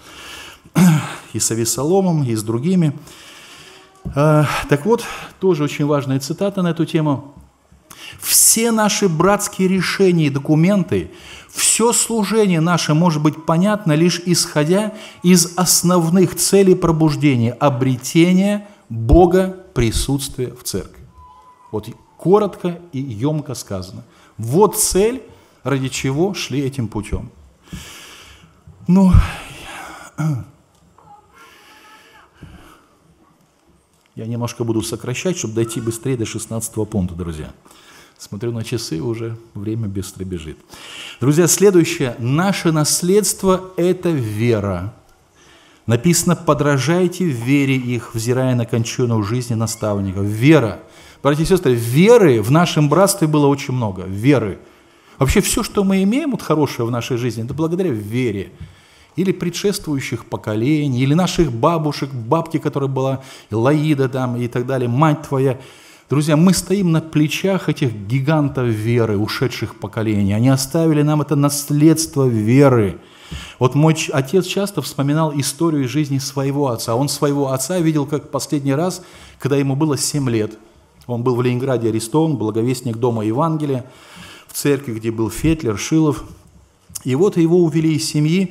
[SPEAKER 1] И с Авессаломом, и с другими. Так вот, тоже очень важная цитата на эту тему. Все наши братские решения и документы, все служение наше может быть понятно лишь исходя из основных целей пробуждения, обретения Бога присутствия в церкви. Вот коротко и емко сказано. Вот цель, ради чего шли этим путем. Ну, я немножко буду сокращать, чтобы дойти быстрее до 16-го пункта, друзья. Смотрю на часы, уже время быстро бежит. Друзья, следующее. Наше наследство – это вера. Написано, подражайте в вере их, взирая на кончину жизни наставников. Вера. Братья и сестры, веры в нашем братстве было очень много. Веры. Вообще все, что мы имеем вот хорошее в нашей жизни, это благодаря вере. Или предшествующих поколений, или наших бабушек, бабки, которая была, Лаида там и так далее, мать твоя. Друзья, мы стоим на плечах этих гигантов веры, ушедших поколений. Они оставили нам это наследство веры. Вот мой отец часто вспоминал историю из жизни своего отца. Он своего отца видел как последний раз, когда ему было 7 лет. Он был в Ленинграде арестован, благовестник Дома Евангелия, в церкви, где был Фетлер, Шилов. И вот его увели из семьи,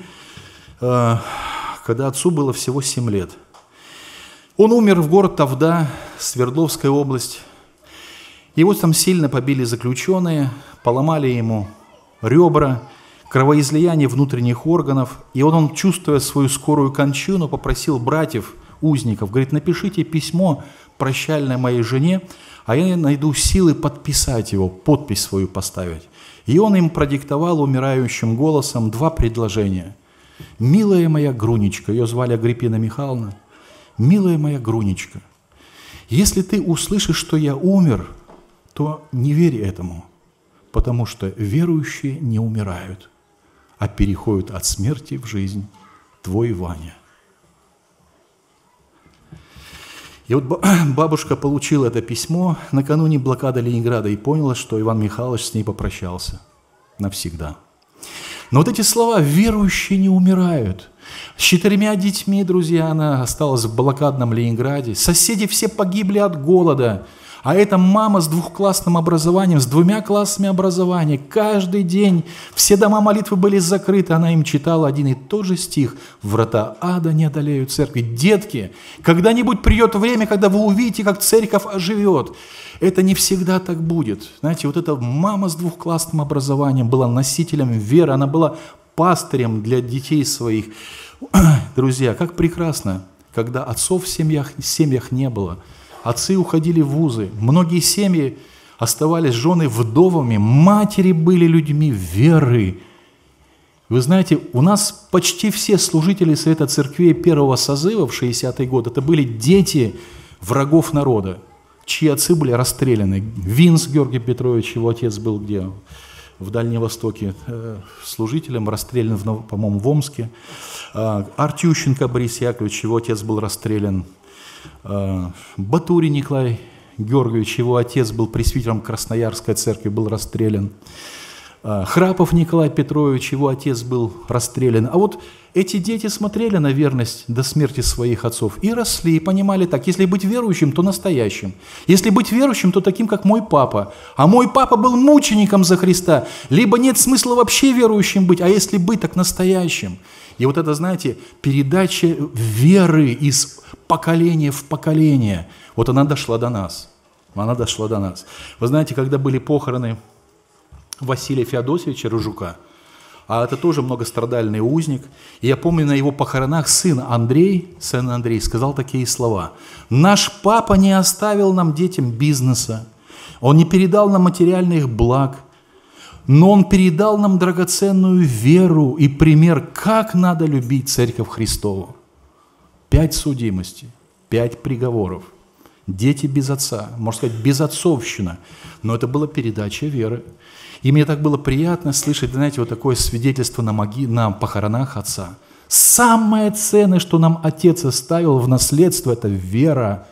[SPEAKER 1] когда отцу было всего 7 лет. Он умер в город Тавда, Свердловская область. Его там сильно побили заключенные, поломали ему ребра, кровоизлияние внутренних органов. И он, чувствуя свою скорую кончину, попросил братьев, узников, говорит, напишите письмо прощальное моей жене, а я найду силы подписать его, подпись свою поставить. И он им продиктовал умирающим голосом 2 предложения. «Милая моя Грунечка», ее звали Агриппина Михайловна, «Милая моя Грунечка, если ты услышишь, что я умер, то не верь этому, потому что верующие не умирают, а переходят от смерти в жизнь. Твой Ваня». И вот бабушка получила это письмо накануне блокады Ленинграда и поняла, что Иван Михайлович с ней попрощался навсегда. Но вот эти слова «верующие не умирают». С 4 детьми, друзья, она осталась в блокадном Ленинграде. Соседи все погибли от голода. А эта мама с 2-классным образованием, с 2 классами образования, каждый день все дома молитвы были закрыты, она им читала один и тот же стих: «Врата ада не одолеют церкви». Детки, когда-нибудь придет время, когда вы увидите, как церковь оживет. Это не всегда так будет. Знаете, вот эта мама с 2-классным образованием была носителем веры, она была пастырем для детей своих. Друзья, как прекрасно, когда отцов в семьях не было. Отцы уходили в вузы, многие семьи оставались жены вдовами, матери были людьми веры. Вы знаете, у нас почти все служители Совета Церквей первого созыва в 60-й год, это были дети врагов народа, чьи отцы были расстреляны. Винс Георгий Петрович, его отец был где? В Дальнем Востоке служителем, расстрелян, по-моему, в Омске. Артющенко Борис Яковлевич, его отец был расстрелян. Батурин Николай Георгиевич, его отец был пресвитером Красноярской церкви, был расстрелян. Храпов Николай Петрович, его отец был расстрелян. А вот эти дети смотрели на верность до смерти своих отцов и росли, и понимали так: если быть верующим, то настоящим. Если быть верующим, то таким, как мой папа. А мой папа был мучеником за Христа. Либо нет смысла вообще верующим быть, а если быть, так настоящим. И вот это, знаете, передача веры из поколения в поколение, вот она дошла до нас. Она дошла до нас. Вы знаете, когда были похороны Василия Феодосевича Рыжука, а это тоже многострадальный узник, и я помню, на его похоронах сын Андрей сказал такие слова: «Наш папа не оставил нам, детям, бизнеса, он не передал нам материальных благ, но он передал нам драгоценную веру и пример, как надо любить Церковь Христову». 5 судимостей, 5 приговоров, дети без отца, можно сказать, безотцовщина, но это была передача веры. И мне так было приятно слышать, знаете, вот такое свидетельство на похоронах отца. Самое ценное, что нам отец оставил в наследство, это вера,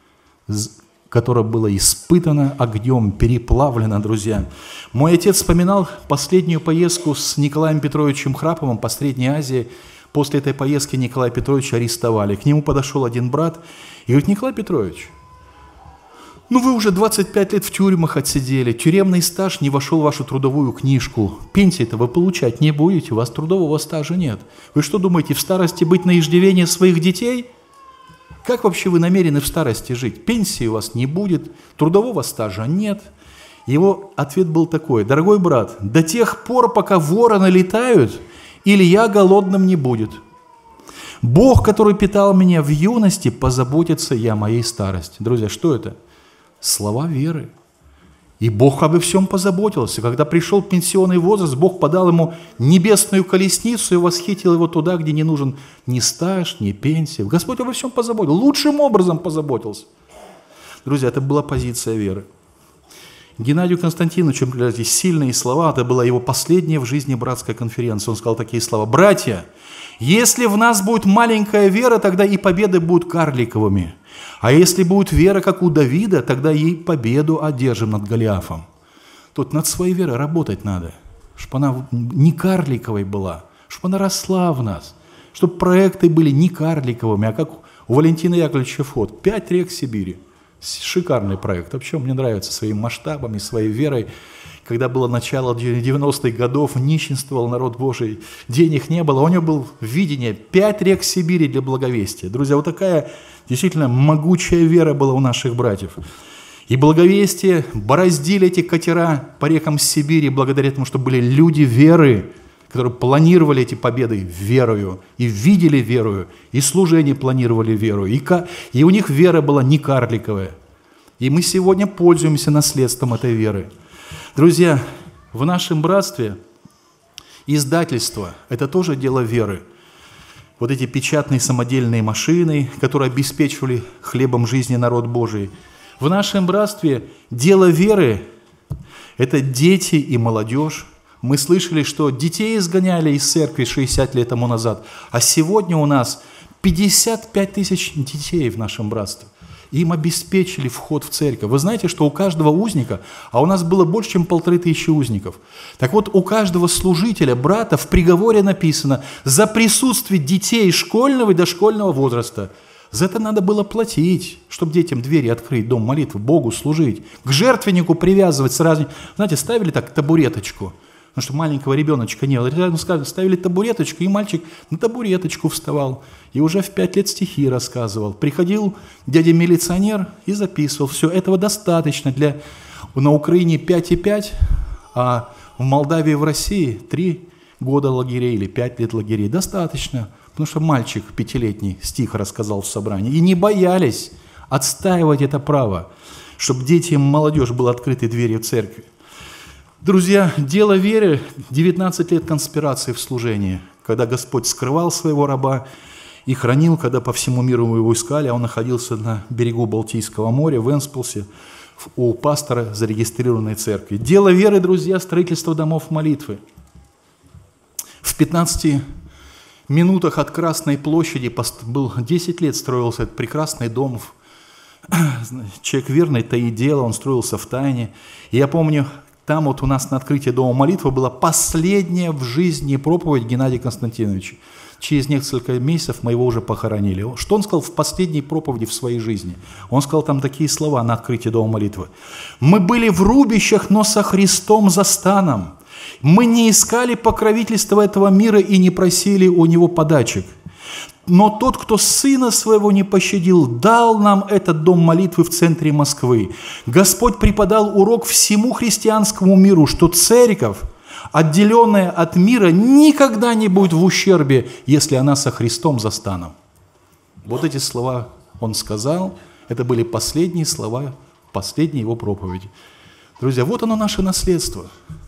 [SPEAKER 1] которая была испытана огнем, переплавлена, друзья. Мой отец вспоминал последнюю поездку с Николаем Петровичем Храповым по Средней Азии. После этой поездки Николая Петровича арестовали. К нему подошел один брат и говорит: «Николай Петрович, ну вы уже 25 лет в тюрьмах отсидели, тюремный стаж не вошел в вашу трудовую книжку, пенсии-то вы получать не будете, у вас трудового стажа нет. Вы что думаете, в старости быть на иждивении своих детей? Как вообще вы намерены в старости жить? Пенсии у вас не будет, трудового стажа нет». Его ответ был такой: «Дорогой брат, до тех пор, пока вороны летают, Илья голодным не будет. Бог, который питал меня в юности, позаботится и о моей старости». Друзья, что это? Слова веры. И Бог обо всем позаботился. Когда пришел пенсионный возраст, Бог подал ему небесную колесницу и восхитил его туда, где не нужен ни стаж, ни пенсия. Господь обо всем позаботился, лучшим образом позаботился. Друзья, это была позиция веры. Геннадию Константиновичу эти сильные слова, это была его последняя в жизни братская конференция. Он сказал такие слова: «Братья, если в нас будет маленькая вера, тогда и победы будут карликовыми. А если будет вера, как у Давида, тогда ей победу одержим над Голиафом. Тут над своей верой работать надо, чтобы она не карликовой была, чтобы она росла в нас, чтобы проекты были не карликовыми, а как у Валентина Яковлевича Фот, 5 рек Сибири. Шикарный проект. Вообще мне нравится своими масштабами, своей верой. Когда было начало 90-х годов, нищенствовал народ Божий, денег не было, у него было видение 5 рек Сибири для благовестия. Друзья, вот такая действительно могучая вера была у наших братьев. И благовестие бороздили эти катера по рекам Сибири благодаря тому, что были люди веры, которые планировали эти победы верою, и видели верою, и служение планировали верою, и у них вера была не карликовая. И мы сегодня пользуемся наследством этой веры. Друзья, в нашем братстве издательство – это тоже дело веры. Вот эти печатные самодельные машины, которые обеспечивали хлебом жизни народ Божий. В нашем братстве дело веры – это дети и молодежь. Мы слышали, что детей изгоняли из церкви 60 лет тому назад, а сегодня у нас 55 тысяч детей в нашем братстве. Им обеспечили вход в церковь. Вы знаете, что у каждого узника, а у нас было больше, чем 1500 узников, так вот у каждого служителя, брата в приговоре написано за присутствие детей школьного и дошкольного возраста. За это надо было платить, чтобы детям двери открыть, дом молитвы, Богу служить, к жертвеннику привязывать сразу. Знаете, ставили так табуреточку, потому что маленького ребеночка не было. Ставили табуреточку, и мальчик на табуреточку вставал. И уже в 5 лет стихи рассказывал. Приходил дядя-милиционер и записывал. Все, этого достаточно. На Украине 5,5, а в Молдавии, в России 3 года лагерей или 5 лет лагерей. Достаточно, потому что мальчик 5-летний стих рассказал в собрании. И не боялись отстаивать это право, чтобы детям и молодежь были открыты двери в церкви. Друзья, дело веры – 19 лет конспирации в служении, когда Господь скрывал своего раба и хранил, когда по всему миру его искали, а он находился на берегу Балтийского моря, в Энспилсе, у пастора зарегистрированной церкви. Дело веры, друзья, строительство домов молитвы. В 15 минутах от Красной площади 10 лет строился этот прекрасный дом. Человек верный таит дело, он строился в тайне. И я помню, там вот у нас на открытии дома молитвы была последняя в жизни проповедь Геннадия Константиновича. Через несколько месяцев мы его уже похоронили. Что он сказал в последней проповеди в своей жизни? Он сказал там такие слова на открытии дома молитвы. «Мы были в рубищах, но со Христом за станом. Мы не искали покровительства этого мира и не просили у него подачек. Но тот, кто сына своего не пощадил, дал нам этот дом молитвы в центре Москвы. Господь преподал урок всему христианскому миру, что церковь, отделенная от мира, никогда не будет в ущербе, если она со Христом за станом». Вот эти слова он сказал, это были последние слова, последней его проповеди. Друзья, вот оно наше наследство.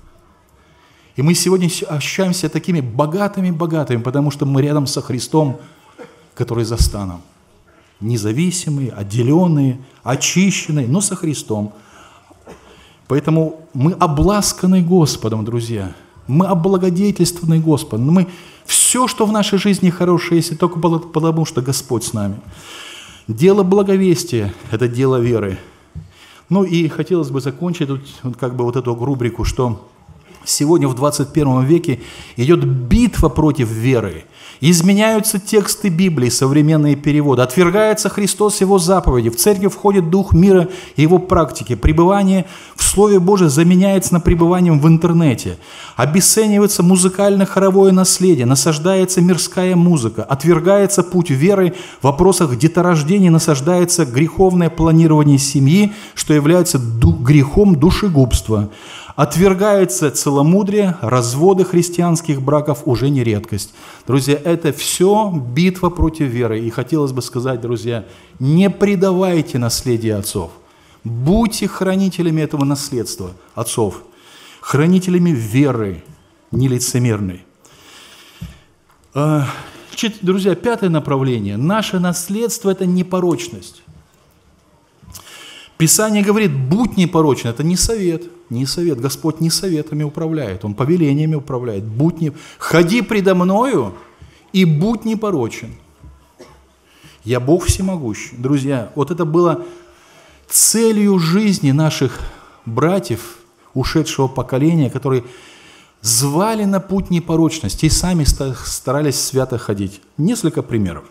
[SPEAKER 1] И мы сегодня ощущаемся такими богатыми, потому что мы рядом со Христом, который за станом. Независимые, отделенные, очищенные, но со Христом. Поэтому мы обласканы Господом, друзья. Мы облагодетельствованы Господом. Все, что в нашей жизни хорошее, если только потому, что Господь с нами. Дело благовестия – это дело веры. Ну и хотелось бы закончить вот эту рубрику, что сегодня в 21 веке идет битва против веры. Изменяются тексты Библии, современные переводы. Отвергается Христос и Его заповеди. В церковь входит дух мира и его практики. Пребывание в Слове Божьем заменяется на пребыванием в интернете. Обесценивается музыкально-хоровое наследие, насаждается мирская музыка. Отвергается путь веры в вопросах деторождения, насаждается греховное планирование семьи, что является грехом душегубства. Отвергается целомудрие, разводы христианских браков уже не редкость. Друзья, это все битва против веры. И хотелось бы сказать, друзья, не предавайте наследие отцов. Будьте хранителями этого наследства отцов, хранителями веры нелицемерной. Друзья, 5 направление. Наше наследство – это непорочность. Писание говорит, будь непорочен. Это не совет. Не совет. Господь не советами управляет. Он повелениями управляет. Ходи предо мною и будь непорочен. Я Бог всемогущий. Друзья, вот это было целью жизни наших братьев, ушедшего поколения, которые звали на путь непорочности и сами старались свято ходить. Несколько примеров.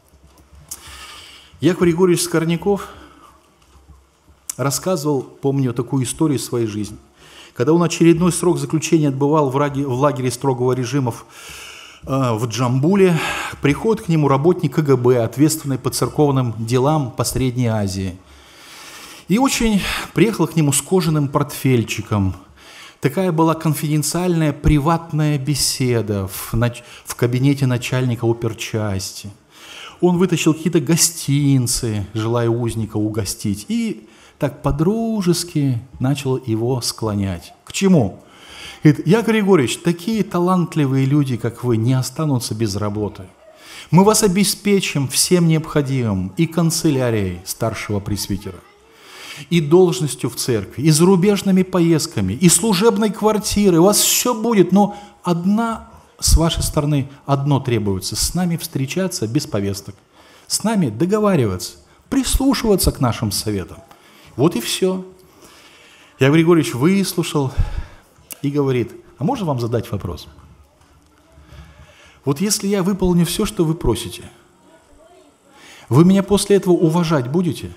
[SPEAKER 1] Яков Григорьевич Скорняков рассказывал, помню, такую историю из своей жизни. Когда он очередной срок заключения отбывал в лагере строгого режима в Джамбуле, приходит к нему работник КГБ, ответственный по церковным делам по Средней Азии. И очень приехал к нему с кожаным портфельчиком. Такая была конфиденциальная приватная беседа в кабинете начальника оперчасти. Он вытащил какие-то гостинцы, желая узника угостить, и так по-дружески начал его склонять. К чему? Говорит: Яков Григорьевич, такие талантливые люди, как вы, не останутся без работы. Мы вас обеспечим всем необходимым, и канцелярией старшего пресвитера, и должностью в церкви, и зарубежными поездками, и служебной квартирой. У вас все будет, но с вашей стороны одно требуется: с нами встречаться без повесток, с нами договариваться, прислушиваться к нашим советам. Вот и все. Яков Григорьевич выслушал и говорит: а можно вам задать вопрос? Вот если я выполню все, что вы просите, вы меня после этого уважать будете?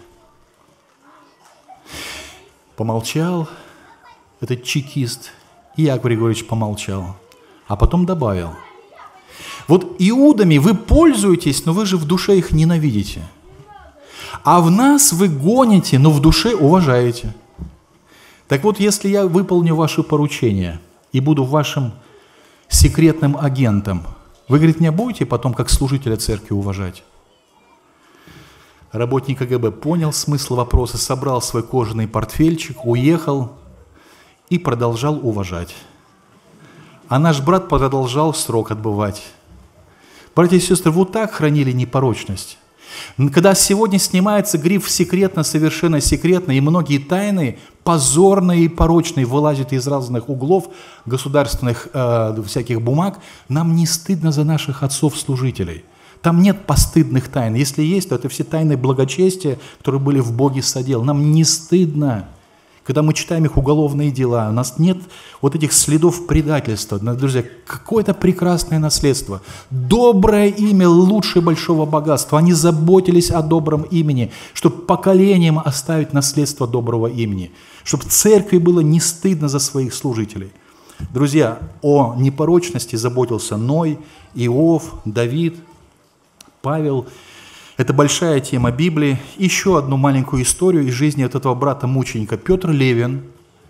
[SPEAKER 1] Помолчал этот чекист, и Яков Григорьевич помолчал, а потом добавил: вот иудами вы пользуетесь, но вы же в душе их ненавидите. А в нас вы гоните, но в душе уважаете. Так вот, если я выполню ваше поручение и буду вашим секретным агентом, вы, говорит, меня будете потом как служителя церкви уважать? Работник КГБ понял смысл вопроса, собрал свой кожаный портфельчик, уехал и продолжал уважать. А наш брат продолжал срок отбывать. Братья и сестры, вот так хранили непорочность. Когда сегодня снимается гриф «секретно», «совершенно секретно», и многие тайны, позорные и порочные, вылазят из разных углов государственных всяких бумаг, нам не стыдно за наших отцов-служителей. Там нет постыдных тайн. Если есть, то это все тайны благочестия, которые были в Боге содел. Нам не стыдно. Когда мы читаем их уголовные дела, у нас нет вот этих следов предательства. Друзья, какое-то прекрасное наследство. Доброе имя лучше большого богатства. Они заботились о добром имени, чтобы поколениям оставить наследство доброго имени, чтобы церкви было не стыдно за своих служителей. Друзья, о непорочности заботился Ной, Иов, Давид, Павел. Это большая тема Библии. Еще одну маленькую историю из жизни от этого брата-мученика. Петр Левин,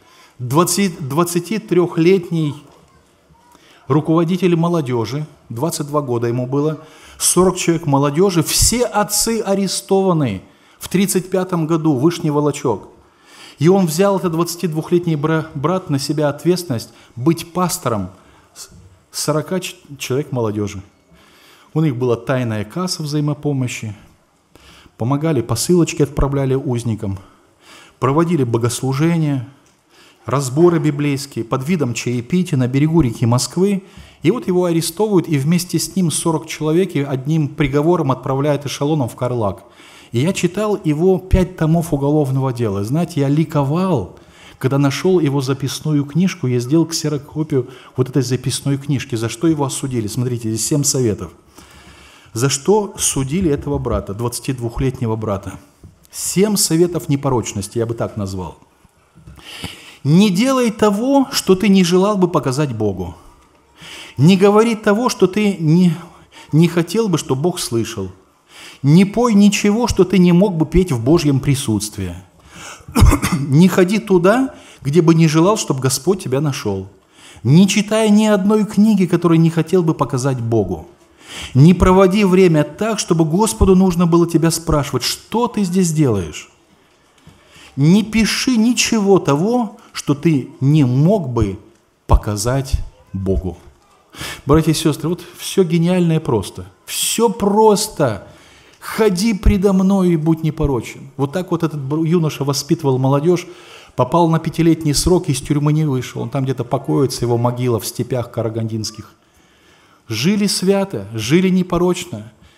[SPEAKER 1] 23-летний руководитель молодежи, 22 года ему было, 40 человек молодежи, все отцы арестованы в 1935 году, Вышний Волочок. И он взял, этот 22-летний брат, на себя ответственность быть пастором 40 человек молодежи. У них была тайная касса взаимопомощи, помогали, посылочки отправляли узникам, проводили богослужения, разборы библейские под видом чаепития на берегу реки Москвы. И вот его арестовывают, и вместе с ним 40 человек и одним приговором отправляют эшелоном в Карлаг. И я читал его 5 томов уголовного дела. Знаете, я ликовал, когда нашел его записную книжку, я сделал ксерокопию вот этой записной книжки. За что его осудили? Смотрите, здесь 7 советов. За что судили этого брата, 22-летнего брата? 7 советов непорочности, я бы так назвал. Не делай того, что ты не желал бы показать Богу. Не говори того, что ты не хотел бы, чтобы Бог слышал. Не пой ничего, что ты не мог бы петь в Божьем присутствии. Не ходи туда, где бы не желал, чтобы Господь тебя нашел. Не читай ни одной книги, которую не хотел бы показать Богу. Не проводи время так, чтобы Господу нужно было тебя спрашивать, что ты здесь делаешь. Не пиши ничего того, что ты не мог бы показать Богу. Братья и сестры, вот все гениальное просто. Все просто. Ходи предо мной и будь непорочен. Вот так вот этот юноша воспитывал молодежь, попал на 5-летний срок, из тюрьмы не вышел. Он там где-то покоится, его могила в степях карагандинских. Жили свято, жили непорочно.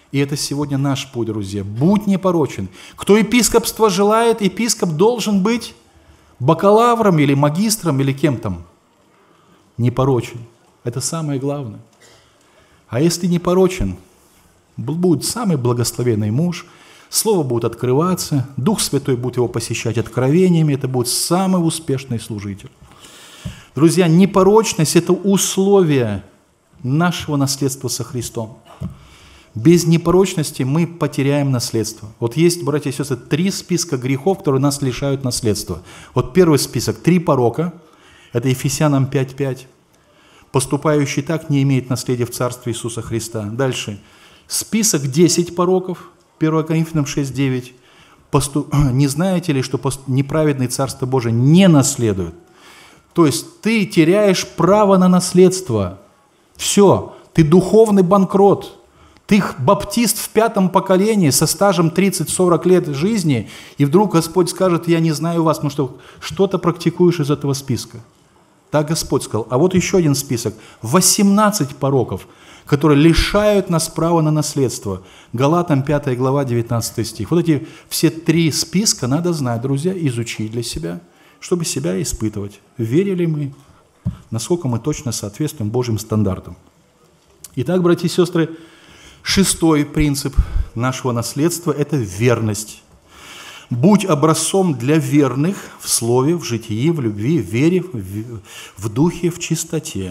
[SPEAKER 1] И это сегодня наш путь, друзья. Будь непорочен. Кто епископство желает, епископ должен быть бакалавром или магистром или кем там. Непорочен. Это самое главное. А если непорочен, будет самый благословенный муж, Слово будет открываться, Дух Святой будет его посещать откровениями, это будет самый успешный служитель. Друзья, непорочность – это условие нашего наследства со Христом. Без непорочности мы потеряем наследство. Вот есть, братья и сестры, 3 списка грехов, которые нас лишают наследства. Вот первый список – 3 порока, это Ефесянам 5:5. Поступающий так не имеет наследия в Царстве Иисуса Христа. Дальше. Список 10 пороков, 1 Коринфянам 6:9. Не знаете ли, что неправедный Царство Божие не наследует? То есть ты теряешь право на наследство. Все, ты духовный банкрот. Ты баптист в 5-м поколении со стажем 30-40 лет жизни, и вдруг Господь скажет: я не знаю вас, потому что что-то практикуешь из этого списка. Так Господь сказал. А вот еще один список. 18 пороков, которые лишают нас права на наследство. Галатам 5 глава, 19 стих. Вот эти все 3 списка надо знать, друзья, изучить для себя, чтобы себя испытывать. Верили мы, насколько мы точно соответствуем Божьим стандартам. Итак, братья и сестры, 6-й принцип нашего наследства – это верность. Будь образцом для верных в слове, в житии, в любви, в вере, в духе, в чистоте.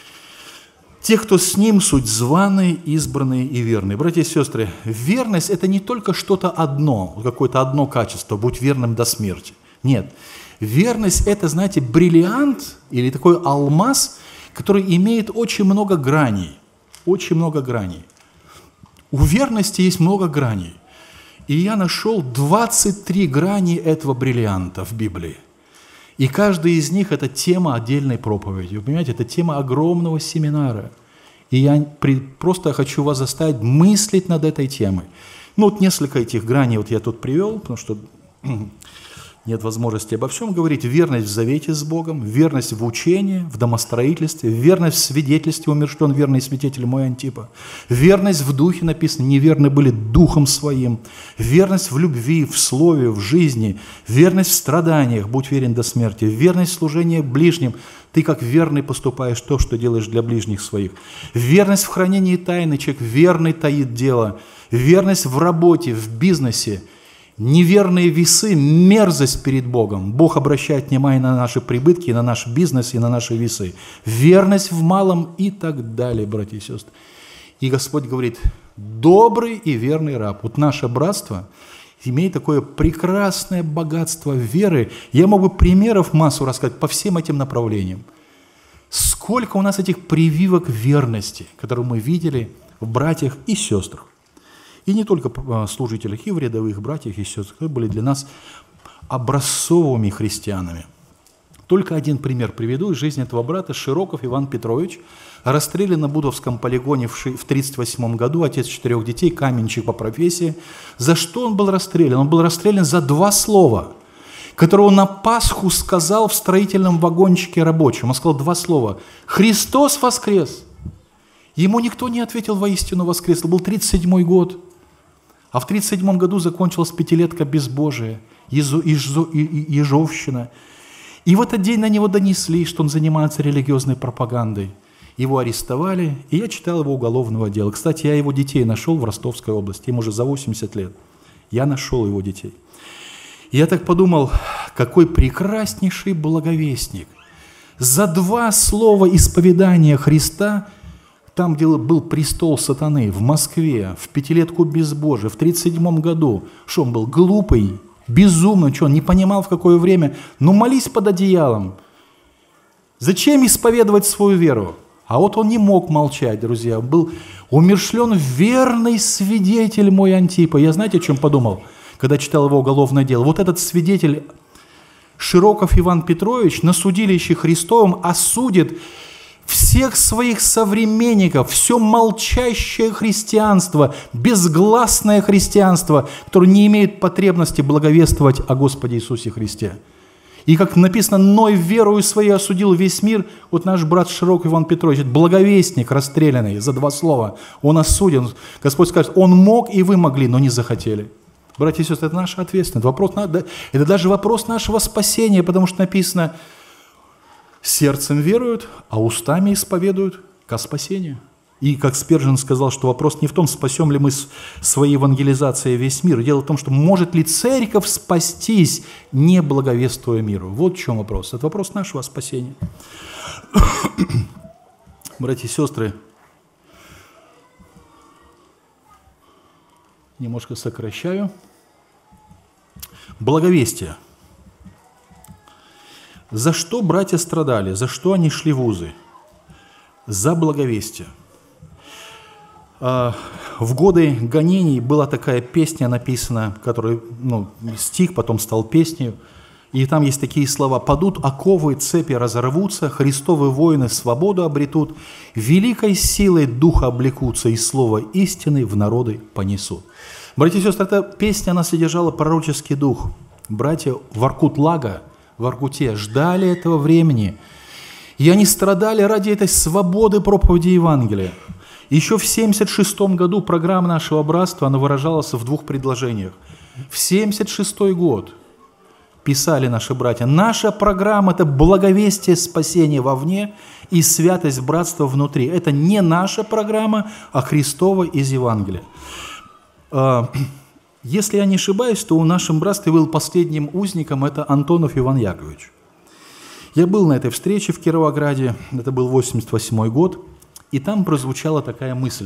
[SPEAKER 1] Те, кто с ним, суть званые, избранные и верные. Братья и сестры, верность – это не только что-то одно, какое-то одно качество, будь верным до смерти. Нет. Верность – это, знаете, бриллиант или такой алмаз, который имеет очень много граней. Очень много граней. У верности есть много граней. И я нашел 23 грани этого бриллианта в Библии. И каждая из них – это тема отдельной проповеди. Вы понимаете, это тема огромного семинара. И я просто хочу вас заставить мыслить над этой темой. Ну вот несколько этих граней вот я тут привел, потому что нет возможности обо всем говорить. Верность в завете с Богом, верность в учении, в домостроительстве, верность в свидетельстве, умерщвлен верный свидетель мой Антипа. Верность в духе написано, неверны были духом своим. Верность в любви, в слове, в жизни. Верность в страданиях, будь верен до смерти. Верность в служении ближним. Ты как верный поступаешь то, что делаешь для ближних своих. Верность в хранении тайны, человек верный таит дело. Верность в работе, в бизнесе. Неверные весы – мерзость перед Богом. Бог обращает внимание на наши прибытки, на наш бизнес и на наши весы. Верность в малом и так далее, братья и сестры. И Господь говорит: добрый и верный раб. Вот наше братство имеет такое прекрасное богатство веры. Я могу примеров массу рассказать по всем этим направлениям. Сколько у нас этих прививок верности, которые мы видели в братьях и сестрах. И не только служителях, и в рядовых братьях и сестрах, которые были для нас образцовыми христианами. Только один пример приведу из жизни этого брата. Широков Иван Петрович, расстрелян на Будовском полигоне в 1938 году, отец 4 детей, каменщик по профессии. За что он был расстрелян? Он был расстрелян за 2 слова, которые он на Пасху сказал в строительном вагончике рабочем. Он сказал 2 слова: «Христос воскрес!» Ему никто не ответил: «Воистину воскрес». Это был 1937 год. А в 1937 году закончилась 5-летка безбожия, ежовщина. И в этот день на него донесли, что он занимается религиозной пропагандой. Его арестовали, и я читал его уголовного дела. Кстати, я его детей нашел в Ростовской области, им уже за 80 лет. Я нашел его детей. И я так подумал, какой прекраснейший благовестник. За 2 слова исповедания Христа, там, где был престол сатаны, в Москве, в 5-летку безбожия, в 1937 году, что он был глупый, безумный, что он не понимал, в какое время. Ну, молись под одеялом. Зачем исповедовать свою веру? А вот он не мог молчать, друзья. Был умерщвлен верный свидетель мой Антипа. Я знаете, о чем подумал, когда читал его уголовное дело? Вот этот свидетель Широков Иван Петрович на судилище Христовом осудит всех своих современников, все молчащее христианство, безгласное христианство, которое не имеет потребности благовествовать о Господе Иисусе Христе. И как написано, Ной верою своей осудил весь мир. Вот наш брат Широк Иван Петрович, благовестник расстрелянный за 2 слова, он осуден. Господь скажет, он мог и вы могли, но не захотели. Братья и сестры, это наша ответственность. Это даже вопрос нашего спасения, потому что написано, сердцем веруют, а устами исповедуют ко спасению. И как Спержен сказал, что вопрос не в том, спасем ли мы своей евангелизацией весь мир. Дело в том, что может ли церковь спастись, не благовествуя миру. Вот в чем вопрос. Это вопрос нашего спасения. Братья и сестры, немножко сокращаю. Благовестие. За что братья страдали? За что они шли в узы? За благовестие. В годы гонений была такая песня написана, который, стих потом стал песней, и там есть такие слова: «Падут оковы, цепи разорвутся, Христовы воины свободу обретут, великой силой духа облекутся, и слово истины в народы понесут». Братья и сестры, эта песня, она содержала пророческий дух. Братья в Воркут-Лага, в Воркуте ждали этого времени, и они страдали ради этой свободы проповеди Евангелия. Еще в 1976 году программа нашего братства, она выражалась в 2 предложениях. В 1976 год писали наши братья: наша программа – это благовестие спасения вовне и святость братства внутри. Это не наша программа, а Христова из Евангелия. Если я не ошибаюсь, то в нашем братстве был последним узником это Антонов Иван Яковлевич. Я был на этой встрече в Кировограде, это был 1988 год. И там прозвучала такая мысль.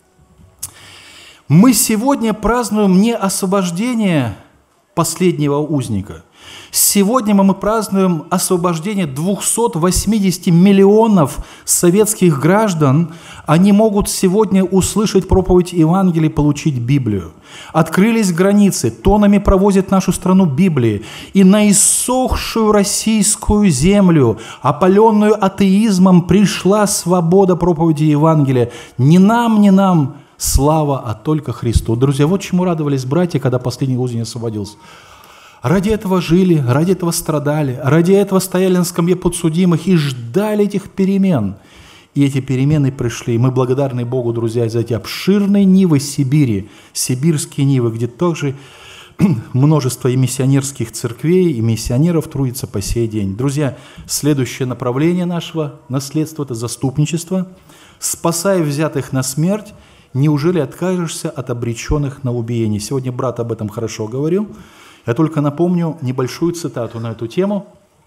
[SPEAKER 1] Мы сегодня празднуем не освобождение последнего узника. Сегодня мы празднуем освобождение 280 миллионов советских граждан. Они могут сегодня услышать проповедь Евангелия, получить Библию. Открылись границы, тоннами провозят нашу страну Библии. И на иссохшую российскую землю, опаленную атеизмом, пришла свобода проповеди Евангелия. Не нам слава, а только Христу. Друзья, вот чему радовались братья, когда последний узник освободился. Ради этого жили, ради этого страдали, ради этого стояли на скамье подсудимых и ждали этих перемен. И эти перемены пришли. И мы благодарны Богу, друзья, за эти обширные нивы Сибири, сибирские нивы, где тоже множество и миссионерских церквей, и миссионеров трудится по сей день. Друзья, следующее направление нашего наследства – это заступничество. Спасая взятых на смерть, неужели откажешься от обреченных на убиение? Сегодня брат об этом хорошо говорил. Я только напомню небольшую цитату на эту тему.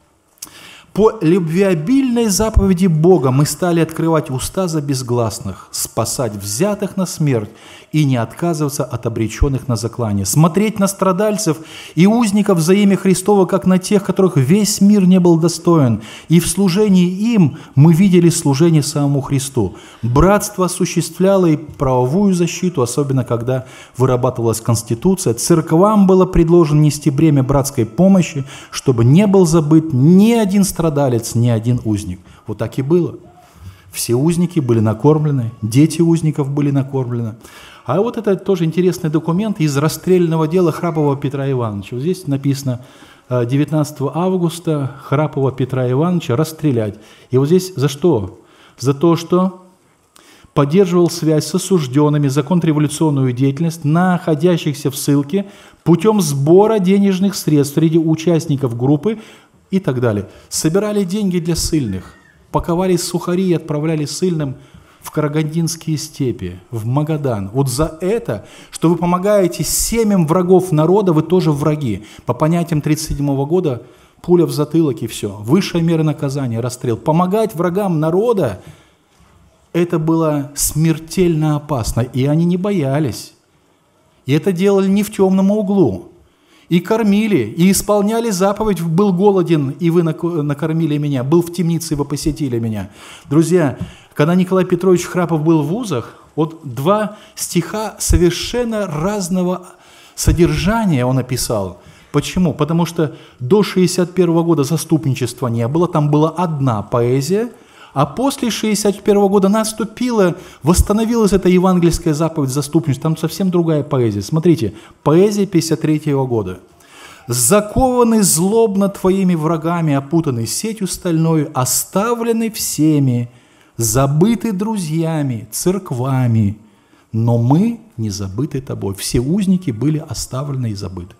[SPEAKER 1] «По любвеобильной заповеди Бога мы стали открывать уста за безгласных, спасать взятых на смерть и не отказываться от обреченных на заклание, смотреть на страдальцев и узников за имя Христово, как на тех, которых весь мир не был достоин, и в служении им мы видели служение самому Христу. Братство осуществляло и правовую защиту, особенно когда вырабатывалась Конституция. Церквам было предложено нести бремя братской помощи, чтобы не был забыт ни один страдалец, ни один узник». Вот так и было. Все узники были накормлены, дети узников были накормлены. А вот это тоже интересный документ из расстрельного дела Храпова Петра Ивановича. Вот здесь написано: 19 августа Храпова Петра Ивановича расстрелять. И вот здесь за что? За то, что поддерживал связь с осужденными за контрреволюционную деятельность, находящихся в ссылке, путем сбора денежных средств среди участников группы и так далее. Собирали деньги для ссыльных, паковали сухари и отправляли ссыльным в Карагандинские степи, в Магадан. Вот за это, что вы помогаете семьям врагов народа, вы тоже враги. По понятиям 1937 года пуля в затылок и все. Высшая мера наказания – расстрел. Помогать врагам народа – это было смертельно опасно, и они не боялись. И это делали не в темном углу. И кормили, и исполняли заповедь: «Был голоден, и вы накормили меня, был в темнице, и вы посетили меня». Друзья, когда Николай Петрович Храпов был в вузах, вот 2 стиха совершенно разного содержания он написал. Почему? Потому что до 1961 года заступничества не было, там была одна поэзия, а после 1961 года наступила, восстановилась эта евангельская заповедь заступничества, там совсем другая поэзия. Смотрите, поэзия 1953 года. закованный злобно твоими врагами, опутанный сетью стальной, оставленный всеми, забытый друзьями, церквами, но мы не забыты тобой». Все узники были оставлены и забыты.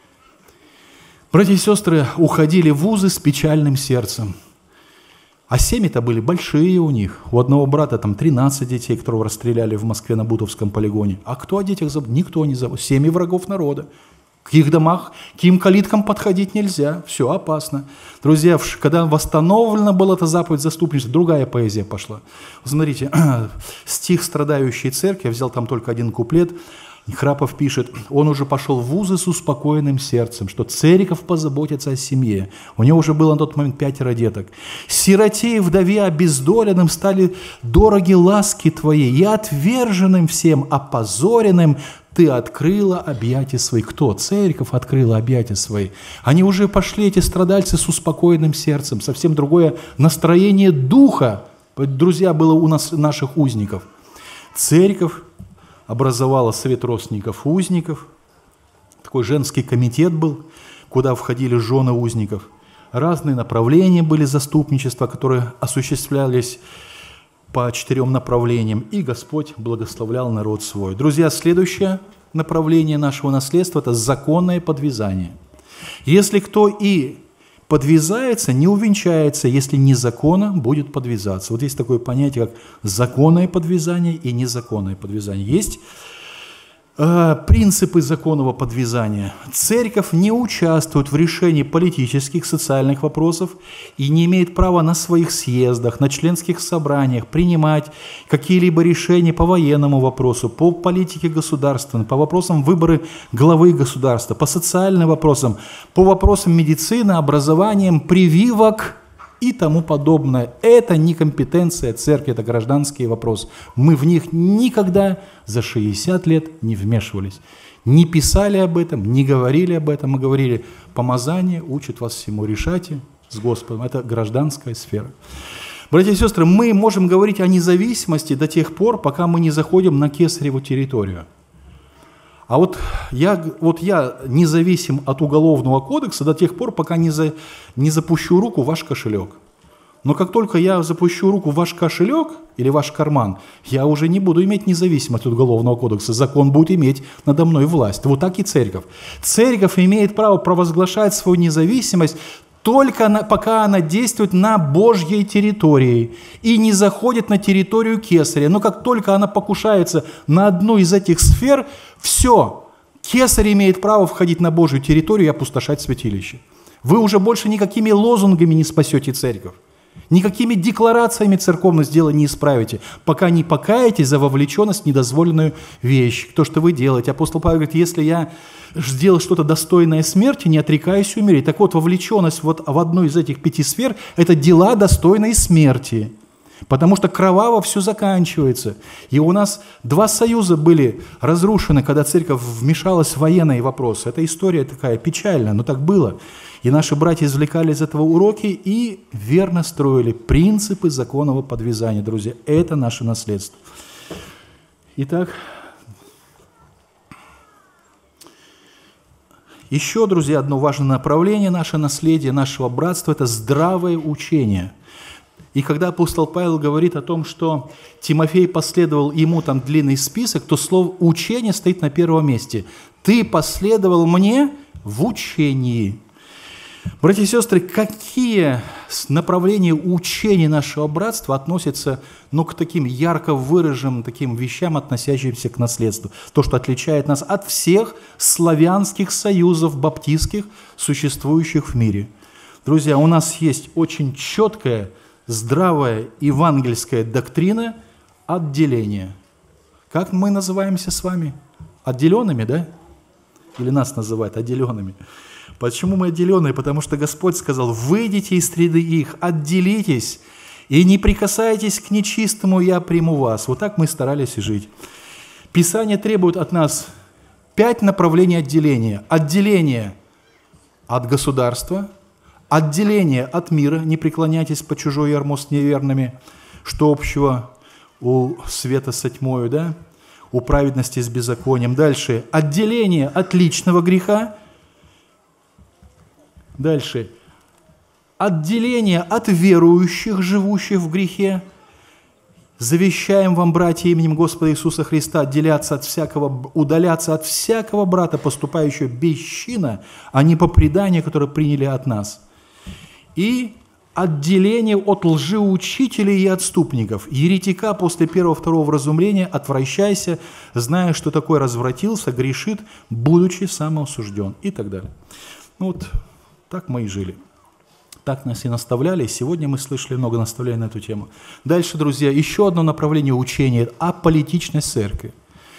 [SPEAKER 1] Братья и сестры уходили в вузы с печальным сердцем. А семьи-то были большие у них. У одного брата там 13 детей, которого расстреляли в Москве на Бутовском полигоне. А кто о детях забыл? Никто не забыл. Семьи врагов народа. К их домах, к им калиткам подходить нельзя. Все опасно. Друзья, когда восстановлена была эта заповедь заступничества, другая поэзия пошла. Смотрите, стих «Страдающей церкви», я взял там только один куплет. Храпов пишет: он уже пошел в вузы с успокоенным сердцем, что церковь позаботится о семье. У него уже было на тот момент 5 деток. «Сироте и вдове обездоленным стали дороги ласки твои, и отверженным всем, опозоренным ты открыла объятия свои». Кто? Церковь открыла объятия свои. Они уже пошли, эти страдальцы, с успокоенным сердцем. Совсем другое настроение духа, друзья, было у нас, наших узников. Церковь образовала совет родственников узников, такой женский комитет был, куда входили жены узников. Разные направления были заступничества, которые осуществлялись по 4 направлениям, и Господь благословлял народ свой. Друзья, следующее направление нашего наследства – это законное подвязание. Если кто и подвязается, не увенчается, если незаконно будет подвязаться. Вот есть такое понятие, как законное подвязание и незаконное подвязание. Есть принципы законного подвязания. Церковь не участвует в решении политических, социальных вопросов и не имеет права на своих съездах, на членских собраниях принимать какие-либо решения по военному вопросу, по политике государственной, по вопросам выбора главы государства, по социальным вопросам, по вопросам медицины, образования, прививок и тому подобное. Это не компетенция церкви, это гражданские вопросы. Мы в них никогда за 60 лет не вмешивались. Не писали об этом, не говорили об этом. Мы говорили: помазание учит вас всему, решайте с Господом. Это гражданская сфера. Братья и сестры, мы можем говорить о независимости до тех пор, пока мы не заходим на Кесареву территорию. А вот я независим от Уголовного кодекса до тех пор, пока не запущу руку в ваш кошелек. Но как только я запущу руку в ваш кошелек или ваш карман, я уже не буду иметь независимость от Уголовного кодекса. Закон будет иметь надо мной власть. Вот так и церковь. Церковь имеет право провозглашать свою независимость только пока она действует на Божьей территории и не заходит на территорию Кесаря. Но как только она покушается на одну из этих сфер, все, Кесарь имеет право входить на Божью территорию и опустошать святилище. Вы уже больше никакими лозунгами не спасете церковь, никакими декларациями церковность дела не исправите, пока не покаетесь за вовлеченность в недозволенную вещь. То, что вы делаете. Апостол Павел говорит: если я сделал что-то достойное смерти, не отрекаюсь умереть. Так вот, вовлеченность в одну из этих 5 сфер – это дела, достойные смерти. Потому что кроваво все заканчивается. И у нас 2 союза были разрушены, когда церковь вмешалась в военные вопросы. Эта история такая печальная, но так было. И наши братья извлекали из этого уроки и верно строили принципы законного подвязания, друзья. Это наше наследство. Итак, еще, друзья, одно важное направление, наше наследие, нашего братства – это здравое учение. И когда апостол Павел говорит о том, что Тимофей последовал ему, там длинный список, то слово «учение» стоит на первом месте. «Ты последовал мне в учении». Братья и сестры, какие направления учения нашего братства относятся к таким ярко выраженным таким вещам, относящимся к наследству? То, что отличает нас от всех славянских союзов баптистских, существующих в мире. Друзья, у нас есть очень четкая, здравая евангельская доктрина отделения. Как мы называемся с вами? Отделенными, да? Или нас называют отделенными? Почему мы отделенные? Потому что Господь сказал: выйдите из среды их, отделитесь и не прикасайтесь к нечистому, я приму вас. Вот так мы старались и жить. Писание требует от нас 5 направлений отделения. Отделение от государства, отделение от мира, не преклоняйтесь по чужой ярмо с неверными, что общего у света со тьмою, да? У праведности с беззаконием. Дальше, отделение от личного греха, Дальше. Отделение от верующих, живущих в грехе. Завещаем вам, братья, именем Господа Иисуса Христа, удаляться от всякого брата, поступающего бесчинно, а не по преданию, которое приняли от нас. И отделение от лжеучителей и отступников. Еретика после первого-второго вразумления отвращайся, зная, что такой развратился, грешит, будучи самоосужден. И так далее. Вот так мы и жили. Так нас и наставляли, и сегодня мы слышали много наставлений на эту тему. Дальше, друзья, еще одно направление учения – аполитичность церкви.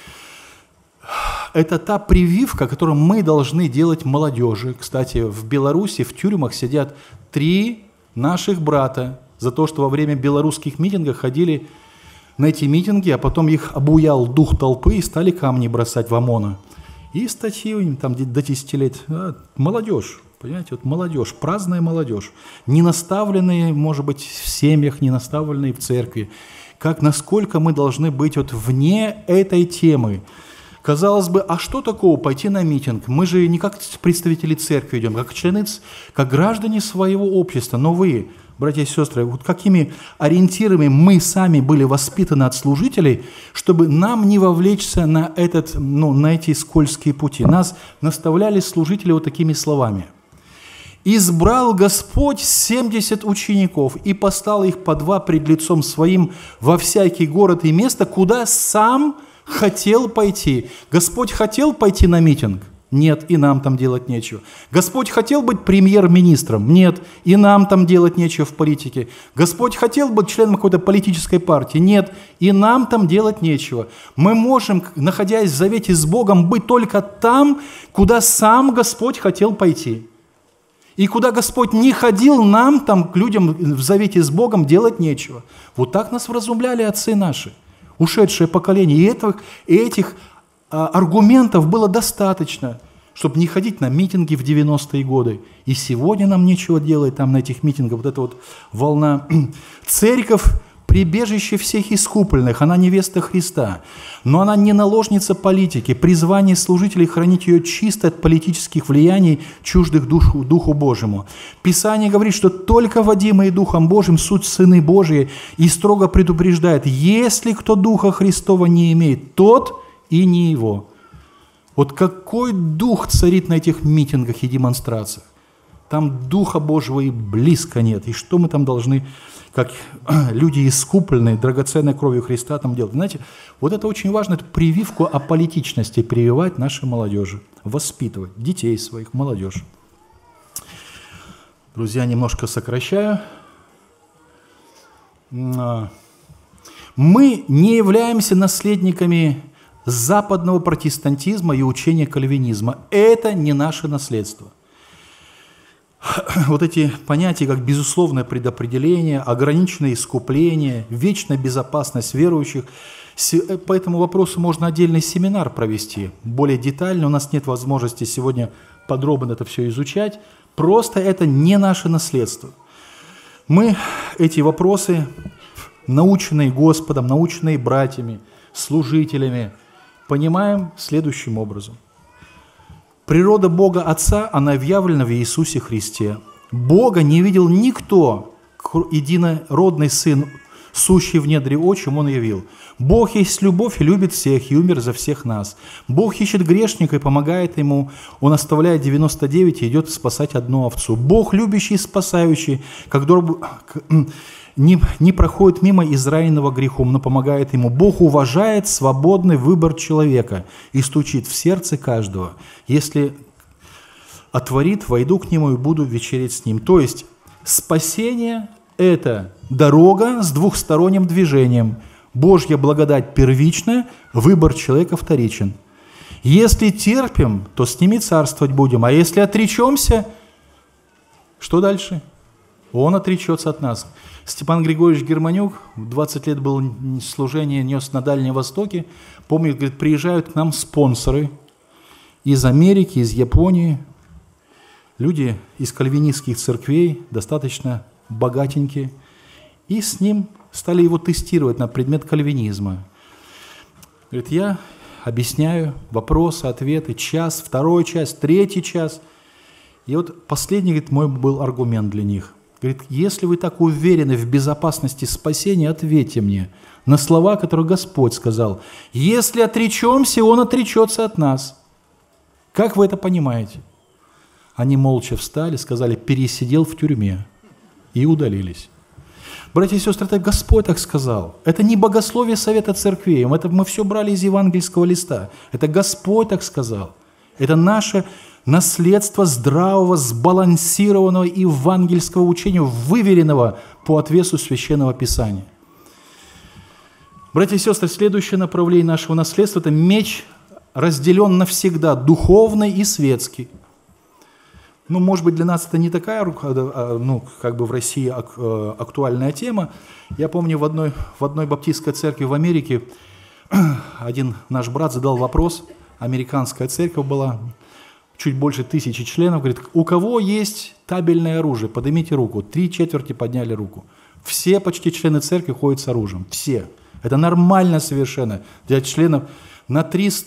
[SPEAKER 1] Это та прививка, которую мы должны делать молодежи. Кстати, в Беларуси в тюрьмах сидят 3 наших брата за то, что во время белорусских митингов ходили на эти митинги, а потом их обуял дух толпы и стали камни бросать в ОМОНа. И статьи у них там до 10 лет. Молодежь. Понимаете, вот молодежь, праздная молодежь, не наставленные, может быть, в семьях, не наставленные в церкви. Насколько мы должны быть вот вне этой темы. Казалось бы, а что такого пойти на митинг? Мы же не как представители церкви идем, как члены, как граждане своего общества. Но вы, братья и сестры, вот какими ориентирами мы сами были воспитаны от служителей, чтобы нам не вовлечься на эти скользкие пути. Нас наставляли служители вот такими словами. «Избрал Господь 70 учеников и послал их по 2 пред лицом своим во всякий город и место, куда сам хотел пойти». Господь хотел пойти на митинг? Нет, и нам там делать нечего. Господь хотел быть премьер-министром? Нет, и нам там делать нечего в политике. Господь хотел быть членом какой-то политической партии? Нет, и нам там делать нечего. Мы можем, находясь в завете с Богом, быть только там, куда сам Господь хотел пойти. И куда Господь не ходил, нам, там, к людям в завете с Богом делать нечего. Вот так нас вразумляли отцы наши, ушедшее поколение. И этих аргументов было достаточно, чтобы не ходить на митинги в 90-е годы. И сегодня нам нечего делать там на этих митингах. Вот эта вот волна. Церковь – прибежище всех искупленных, она невеста Христа, но она не наложница политики. Призвание служителей хранить ее чисто от политических влияний, чуждых Духу Божьему. Писание говорит, что только водимые Духом Божьим суть сыны Божьи, и строго предупреждает, если кто Духа Христова не имеет, тот и не его. Вот какой дух царит на этих митингах и демонстрациях? Там Духа Божьего и близко нет. И что мы там должны, как люди искупленные, драгоценной кровью Христа, там делать? Знаете, вот это очень важно, эту прививку аполитичности прививать нашей молодежи, воспитывать детей своих, молодежь. Друзья, немножко сокращаю. Мы не являемся наследниками западного протестантизма и учения кальвинизма. Это не наше наследство. Вот эти понятия, как безусловное предопределение, ограниченное искупление, вечная безопасность верующих, по этому вопросу можно отдельный семинар провести, более детально. У нас нет возможности сегодня подробно это все изучать. Просто это не наше наследство. Мы эти вопросы, наученные Господом, наученные братьями, служителями, понимаем следующим образом. Природа Бога Отца, она явлена в Иисусе Христе. Бога не видел никто, единородный Сын, сущий в недре отчим, Он явил. Бог есть любовь и любит всех, и умер за всех нас. Бог ищет грешника и помогает ему. Он оставляет 99 и идет спасать одну овцу. Бог любящий и спасающий, не проходит мимо израненного грехом, но помогает ему. Бог уважает свободный выбор человека и стучит в сердце каждого. Если отворит, войду к нему и буду вечерять с ним. То есть спасение – это дорога с двухсторонним движением. Божья благодать первична, выбор человека вторичен. Если терпим, то с ними царствовать будем. А если отречемся, что дальше? Он отречется от нас. Степан Григорьевич Германюк, 20 лет был служение, нес на Дальнем Востоке. Помню, говорит, приезжают к нам спонсоры из Америки, из Японии. Люди из кальвинистских церквей, достаточно богатенькие. И с ним стали его тестировать на предмет кальвинизма. Говорит, я объясняю вопросы, ответы, час, второй час, третий час. И вот последний, говорит, мой был аргумент для них. Говорит, если вы так уверены в безопасности спасения, ответьте мне на слова, которые Господь сказал. Если отречемся, Он отречется от нас. Как вы это понимаете? Они молча встали, сказали, пересидел в тюрьме, и удалились. Братья и сестры, это Господь так сказал. Это не богословие Совета Церквей, это мы все брали из евангельского листа. Это Господь так сказал. Это наше наследство здравого, сбалансированного евангельского учения, выверенного по отвесу Священного Писания. Братья и сестры, следующее направление нашего наследства – это меч разделен навсегда, духовный и светский. Ну, может быть, для нас это не такая, ну, как бы в России актуальная тема. Я помню, в одной баптистской церкви в Америке один наш брат задал вопрос, американская церковь была, чуть больше 1000 членов, говорит, у кого есть табельное оружие, поднимите руку. 3/4 подняли руку. Все почти члены церкви ходят с оружием, все. Это нормально совершенно для членов. На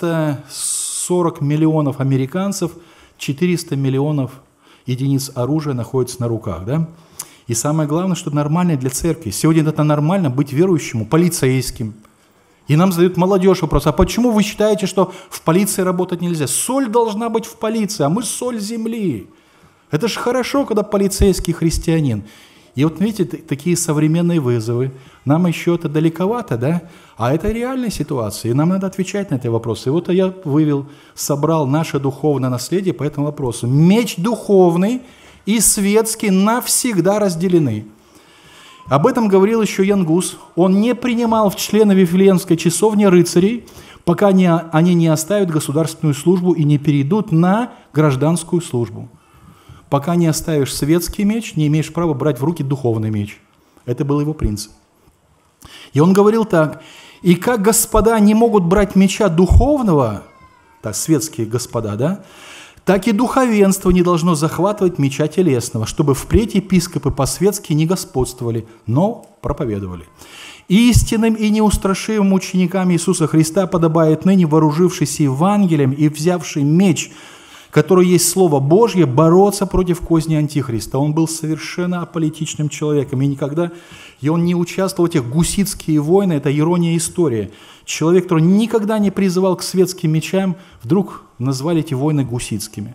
[SPEAKER 1] 340 миллионов американцев 400 миллионов единиц оружия находятся на руках. Да? И самое главное, что нормально для церкви. Сегодня это нормально быть верующему, полицейским. И нам задают молодежь вопрос, а почему вы считаете, что в полиции работать нельзя? Соль должна быть в полиции, а мы соль земли. Это же хорошо, когда полицейский христианин. И вот видите, такие современные вызовы. Нам еще это далековато, да? А это реальная ситуация, и нам надо отвечать на эти вопросы. И вот я собрал наше духовное наследие по этому вопросу. Меч духовный и светский навсегда разделены. Об этом говорил еще Ян Гус. Он не принимал в члены Вифлеемской часовни рыцарей, пока они не оставят государственную службу и не перейдут на гражданскую службу. Пока не оставишь светский меч, не имеешь права брать в руки духовный меч. Это был его принцип. И он говорил так, и как господа не могут брать меча духовного, так, светские господа, да, так и духовенство не должно захватывать меча телесного, чтобы впредь епископы по-светски не господствовали, но проповедовали. Истинным и неустрашимым ученикам Иисуса Христа подобает ныне, вооружившись Евангелием и взявший меч, который есть Слово Божье, бороться против козни Антихриста. Он был совершенно аполитичным человеком, и он не участвовал в этих гуситские войны, это ирония истории. Человек, который никогда не призывал к светским мечам, вдруг назвали эти войны гуситскими.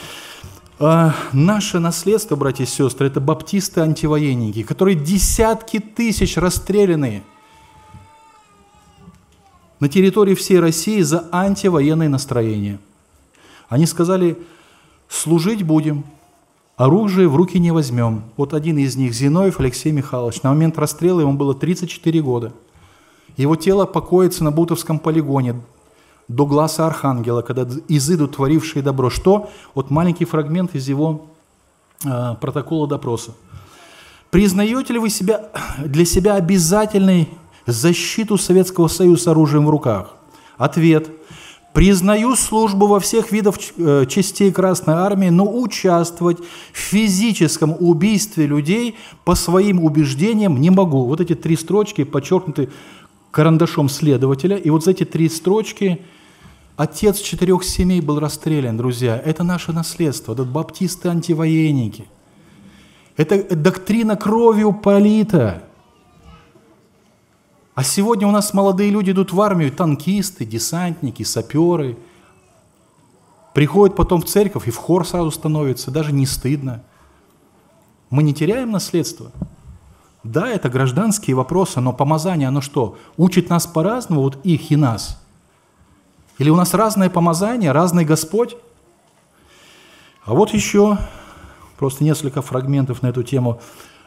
[SPEAKER 1] Наше наследство, братья и сестры, это баптисты-антивоенники, которые десятки тысяч расстреляны на территории всей России за антивоенные настроения. Они сказали, служить будем, оружие в руки не возьмем. Вот один из них, Зиновьев Алексей Михайлович, на момент расстрела ему было 34 года. Его тело покоится на Бутовском полигоне до гласа Архангела, когда изыдут творившие добро. Что? Вот маленький фрагмент из его протокола допроса. Признаете ли вы для себя обязательной защиту Советского Союза с оружием в руках? Ответ. Признаю службу во всех видах частей Красной Армии, но участвовать в физическом убийстве людей по своим убеждениям не могу. Вот эти 3 строчки подчеркнуты карандашом следователя. И вот за эти 3 строчки отец 4 семей был расстрелян, друзья. Это наше наследство, это баптисты-антивоенники. Это доктрина кровью полита. А сегодня у нас молодые люди идут в армию, танкисты, десантники, саперы. Приходят потом в церковь и в хор сразу становятся, даже не стыдно. Мы не теряем наследство? Да, это гражданские вопросы, но помазание, оно что, учит нас по-разному, вот их и нас? Или у нас разное помазание, разный Господь? А вот еще просто несколько фрагментов на эту тему.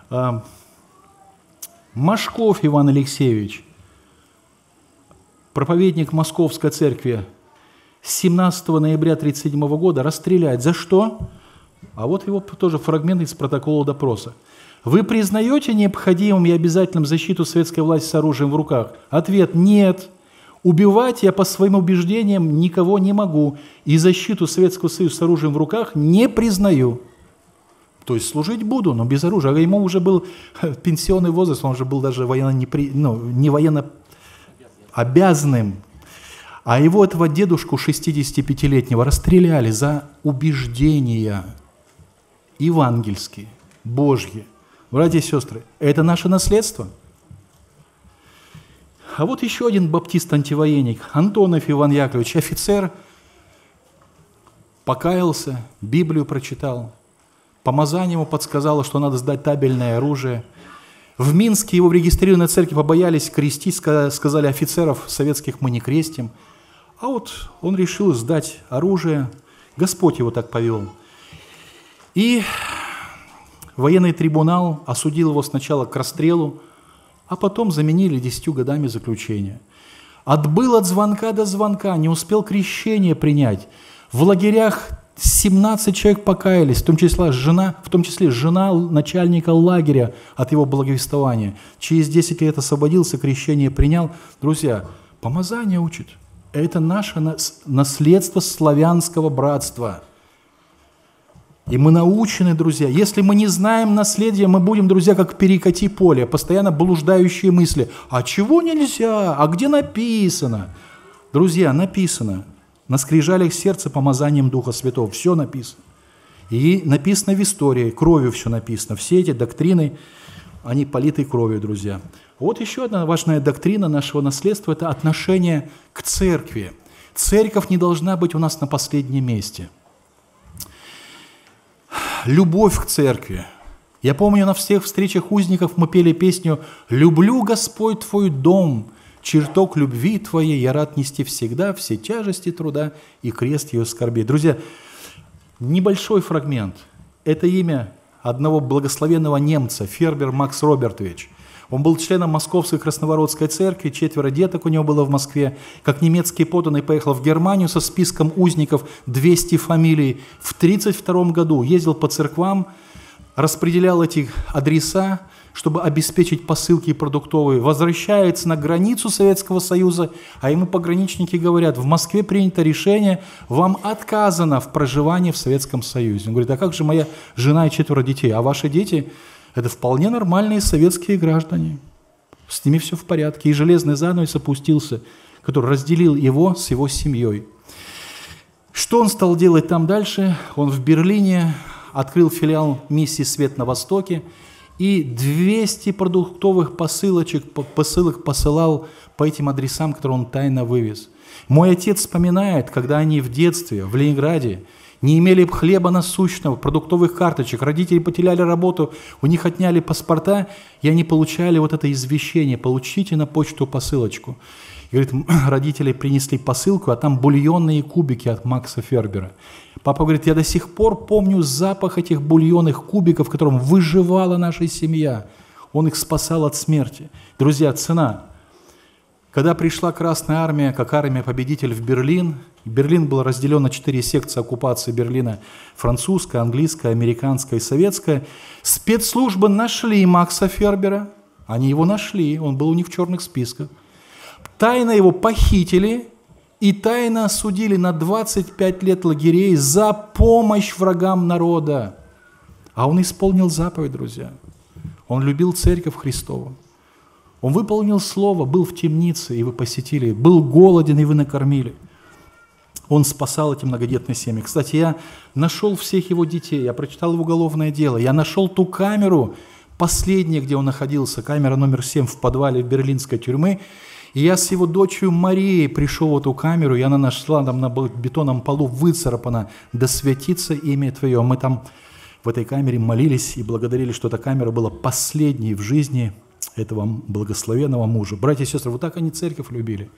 [SPEAKER 1] Машков Иван Алексеевич, проповедник Московской церкви, 17 ноября 1937 года расстреляет. За что? А вот его тоже фрагмент из протокола допроса. Вы признаете необходимым и обязательным защиту советской власти с оружием в руках? Ответ – нет. Убивать я по своим убеждениям никого не могу, и защиту Советского Союза с оружием в руках не признаю. То есть служить буду, но без оружия. А ему уже был пенсионный возраст, он уже был даже не военно обязанным. А его, этого дедушку 65-летнего, расстреляли за убеждения. евангельские, Божьи. Братья и сестры, это наше наследство. А вот еще один баптист-антивоенник, Антонов Иван Яковлевич, офицер, покаялся, Библию прочитал, помазание ему подсказало, что надо сдать табельное оружие. В Минске его в регистрированной церкви побоялись крестить, сказали: офицеров советских мы не крестим. А вот он решил сдать оружие, Господь его так повел. И военный трибунал осудил его сначала к расстрелу, а потом заменили 10 годами заключения. Отбыл от звонка до звонка, не успел крещение принять. В лагерях 17 человек покаялись, в том числе жена начальника лагеря от его благовествования. Через 10 лет освободился, крещение принял. Друзья, помазание учит. Это наше наследство славянского братства. И мы научены, друзья. Если мы не знаем наследия, мы будем, друзья, как перекати поле, постоянно блуждающие мысли. А чего нельзя? А где написано? Друзья, написано. На скрижалях сердца помазанием Духа Святого. Все написано. И написано в истории, кровью все написано. Все эти доктрины, они политы кровью, друзья. Вот еще одна важная доктрина нашего наследства – это отношение к церкви. Церковь не должна быть у нас на последнем месте. Любовь к церкви. Я помню, на всех встречах узников мы пели песню «Люблю, Господь, Твой дом, чертог любви Твоей, я рад нести всегда все тяжести труда и крест ее скорби». Друзья, небольшой фрагмент. Это имя одного благословенного немца, Фербер Макс Робертович. Он был членом Московской Красновородской церкви, 4 деток у него было в Москве. Как немецкий подданный поехал в Германию со списком узников, 200 фамилий. В 1932 году ездил по церквам, распределял эти адреса, чтобы обеспечить посылки продуктовые. Возвращается на границу Советского Союза, а ему пограничники говорят: в Москве принято решение, вам отказано в проживании в Советском Союзе. Он говорит: а как же моя жена и 4 детей? А ваши дети? Это вполне нормальные советские граждане. С ними все в порядке. И железный занавес опустился, который разделил его с его семьей. Что он стал делать там дальше? Он в Берлине открыл филиал миссии «Свет на Востоке» и 200 продуктовых посылок посылал по этим адресам, которые он тайно вывез. Мой отец вспоминает, когда они в детстве в Ленинграде не имели хлеба насущного, продуктовых карточек, родители потеряли работу, у них отняли паспорта, и они получали вот это извещение: получите на почту посылочку. И, говорит, родители принесли посылку, а там бульонные кубики от Макса Фербера. Папа говорит: я до сих пор помню запах этих бульонных кубиков, в котором выживала наша семья. Он их спасал от смерти. Друзья, цена. Когда пришла Красная Армия, как армия-победитель в Берлин, Берлин был разделен на 4 секции оккупации Берлина: французская, английская, американская и советская. Спецслужбы нашли Макса Фербера, они его нашли, он был у них в черных списках. Тайно его похитили и тайно осудили на 25 лет лагерей за помощь врагам народа. А он исполнил заповедь, друзья. Он любил Церковь Христову. Он выполнил слово, был в темнице, и вы посетили, был голоден, и вы накормили. Он спасал эти многодетные семьи. Кстати, я нашел всех его детей, я прочитал его уголовное дело, я нашел ту камеру, последняя, где он находился, камера номер 7 в подвале берлинской тюрьмы, и я с его дочерью Марией пришел в эту камеру, и она нашла, там на бетонном полу выцарапано: «Да святится имя Твое». Мы там в этой камере молились и благодарили, что эта камера была последней в жизни этого благословенного мужа. Братья и сестры, вот так они церковь любили.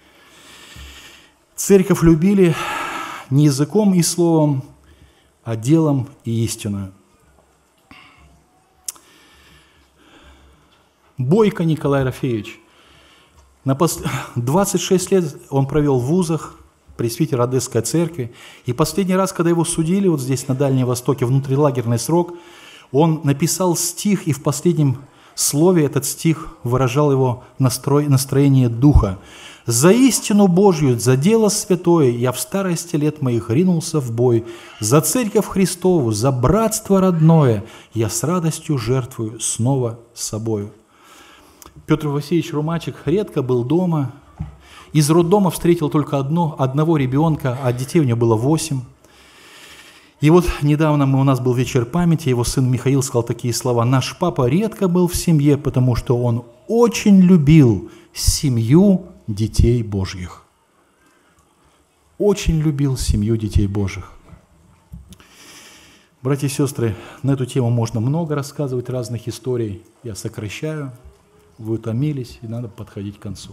[SPEAKER 1] Церковь любили не языком и словом, а делом и истиною. Бойко Николай Рафеевич. 26 лет он провел в вузах, пресвитер Одесской церкви. И последний раз, когда его судили вот здесь, на Дальнем Востоке, внутрилагерный срок, он написал стих, и в последнем слове этот стих выражал его настроение духа. «За истину Божью, за дело святое я в старости лет моих ринулся в бой. За Церковь Христову, за братство родное я с радостью жертвую снова собою». Петр Васильевич Румачек редко был дома. Из роддома встретил только одного ребенка, а детей у него было 8. И вот недавно у нас был вечер памяти, его сын Михаил сказал такие слова: «Наш папа редко был в семье, потому что он очень любил семью детей Божьих». Очень любил семью детей Божьих. Братья и сестры, на эту тему можно много рассказывать, разных историй. Я сокращаю, вы утомились, и надо подходить к концу.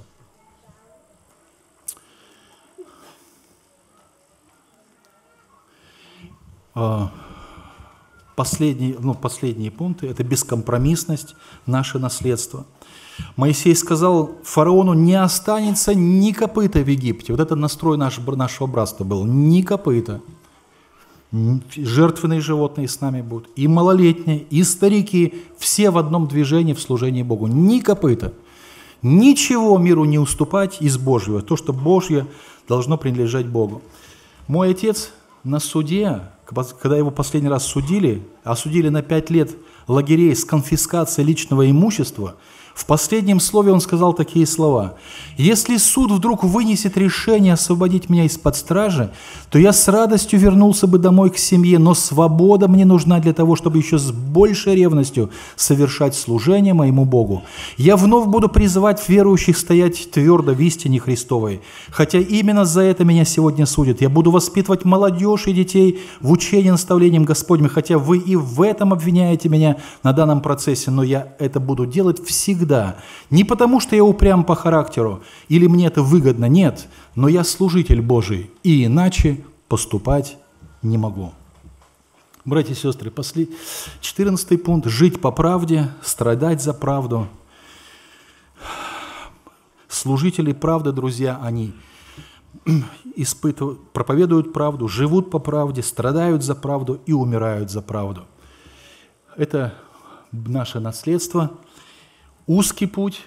[SPEAKER 1] Последние пункты – это бескомпромиссность, наше наследство. Моисей сказал фараону: не останется ни копыта в Египте. Вот это настрой нашего братства был. Ни копыта. Жертвенные животные с нами будут. И малолетние, и старики. Все в одном движении в служении Богу. Ни копыта. Ничего миру не уступать из Божьего. То, что Божье, должно принадлежать Богу. Мой отец на суде, когда его последний раз судили, осудили на 5 лет лагерей с конфискацией личного имущества, в последнем слове он сказал такие слова: «Если суд вдруг вынесет решение освободить меня из-под стражи, то я с радостью вернулся бы домой к семье, но свобода мне нужна для того, чтобы еще с большей ревностью совершать служение моему Богу. Я вновь буду призывать верующих стоять твердо в истине Христовой, хотя именно за это меня сегодня судят. Я буду воспитывать молодежь и детей в учении наставлением Господним, хотя вы и в этом обвиняете меня на данном процессе, но я это буду делать всегда. Не потому, что я упрям по характеру, или мне это выгодно, нет, но я служитель Божий, и иначе поступать не могу». Братья и сестры, 14 пункт – жить по правде, страдать за правду. Служители правды, друзья, они проповедуют правду, живут по правде, страдают за правду и умирают за правду. Это наше наследство. Узкий путь.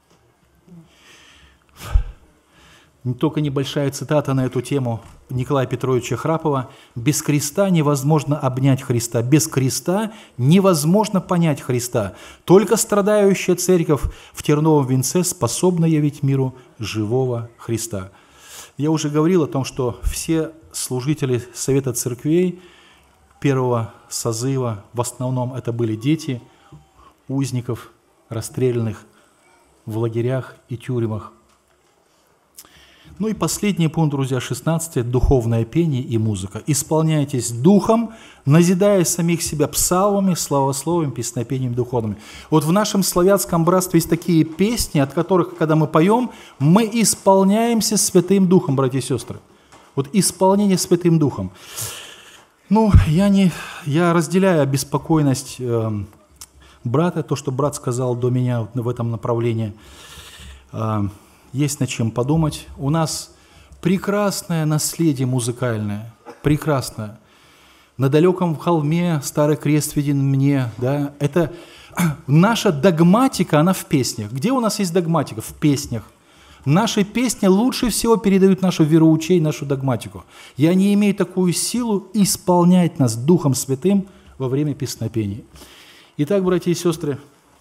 [SPEAKER 1] Только небольшая цитата на эту тему Николая Петровича Храпова. «Без креста невозможно обнять Христа, без креста невозможно понять Христа. Только страдающая церковь в терновом венце способна явить миру живого Христа». Я уже говорил о том, что все служители Совета Церквей первого созыва, в основном это были дети узников, расстрелянных в лагерях и тюрьмах. Ну и последний пункт, друзья, 16 – духовное пение и музыка. «Исполняйтесь духом, назидая самих себя псалмами, славословием, песнопением духовными». Вот в нашем славянском братстве есть такие песни, от которых, когда мы поем, мы исполняемся Святым Духом, братья и сестры. Вот исполнение Святым Духом. Ну, я разделяю обеспокоенность брата, то, что брат сказал до меня в этом направлении. Есть над чем подумать. У нас прекрасное наследие музыкальное, прекрасное. На далеком холме старый крест виден мне. Да? Это наша догматика, она в песнях. Где у нас есть догматика? В песнях. Наши песни лучше всего передают нашу вероучение, нашу догматику. И они имеют такую силу исполнять нас Духом Святым во время песнопений. Итак, братья и сестры,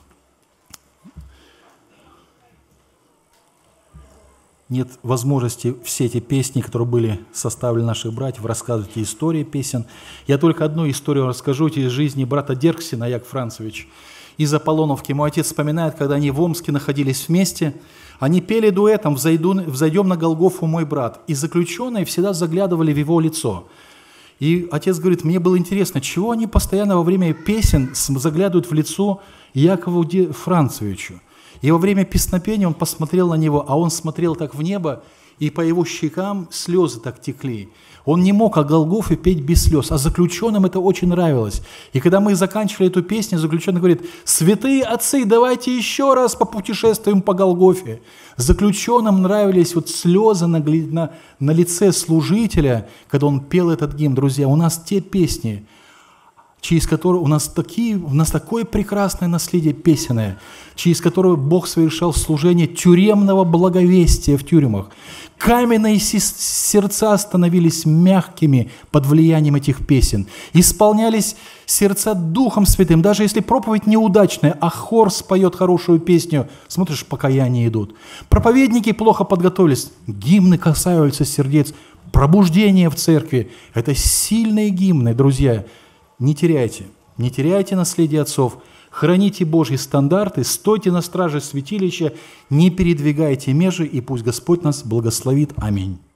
[SPEAKER 1] нет возможности все эти песни, которые были составлены наших братьев, рассказывать истории песен. Я только одну историю расскажу из жизни брата Дерксина, Яков Францевич, из Аполлоновки. Мой отец вспоминает, когда они в Омске находились вместе, они пели дуэтом «Взойдем на Голгофу, мой брат», и заключенные всегда заглядывали в его лицо. И отец говорит: мне было интересно, чего они постоянно во время песен заглядывают в лицо Якову Францевичу. И во время песнопения он посмотрел на него, а он смотрел так в небо, и по его щекам слезы так текли. Он не мог о Голгофе петь без слез, а заключенным это очень нравилось. И когда мы заканчивали эту песню, заключенный говорит: святые отцы, давайте еще раз попутешествуем по Голгофе. Заключенным нравились вот слезы на лице служителя, когда он пел этот гимн. Друзья, у нас те песни, через которые у нас такое прекрасное наследие песенное, через которое Бог совершал служение тюремного благовестия в тюрьмах. Каменные сердца становились мягкими под влиянием этих песен. Исполнялись сердца Духом Святым. Даже если проповедь неудачная, а хор споет хорошую песню, смотришь, покаяние идут. Проповедники плохо подготовились, гимны касаются сердец. пробуждение в церкви. Это сильные гимны, друзья. Не теряйте наследие отцов. Храните Божьи стандарты, стойте на страже святилища, не передвигайте межи, и пусть Господь нас благословит. Аминь.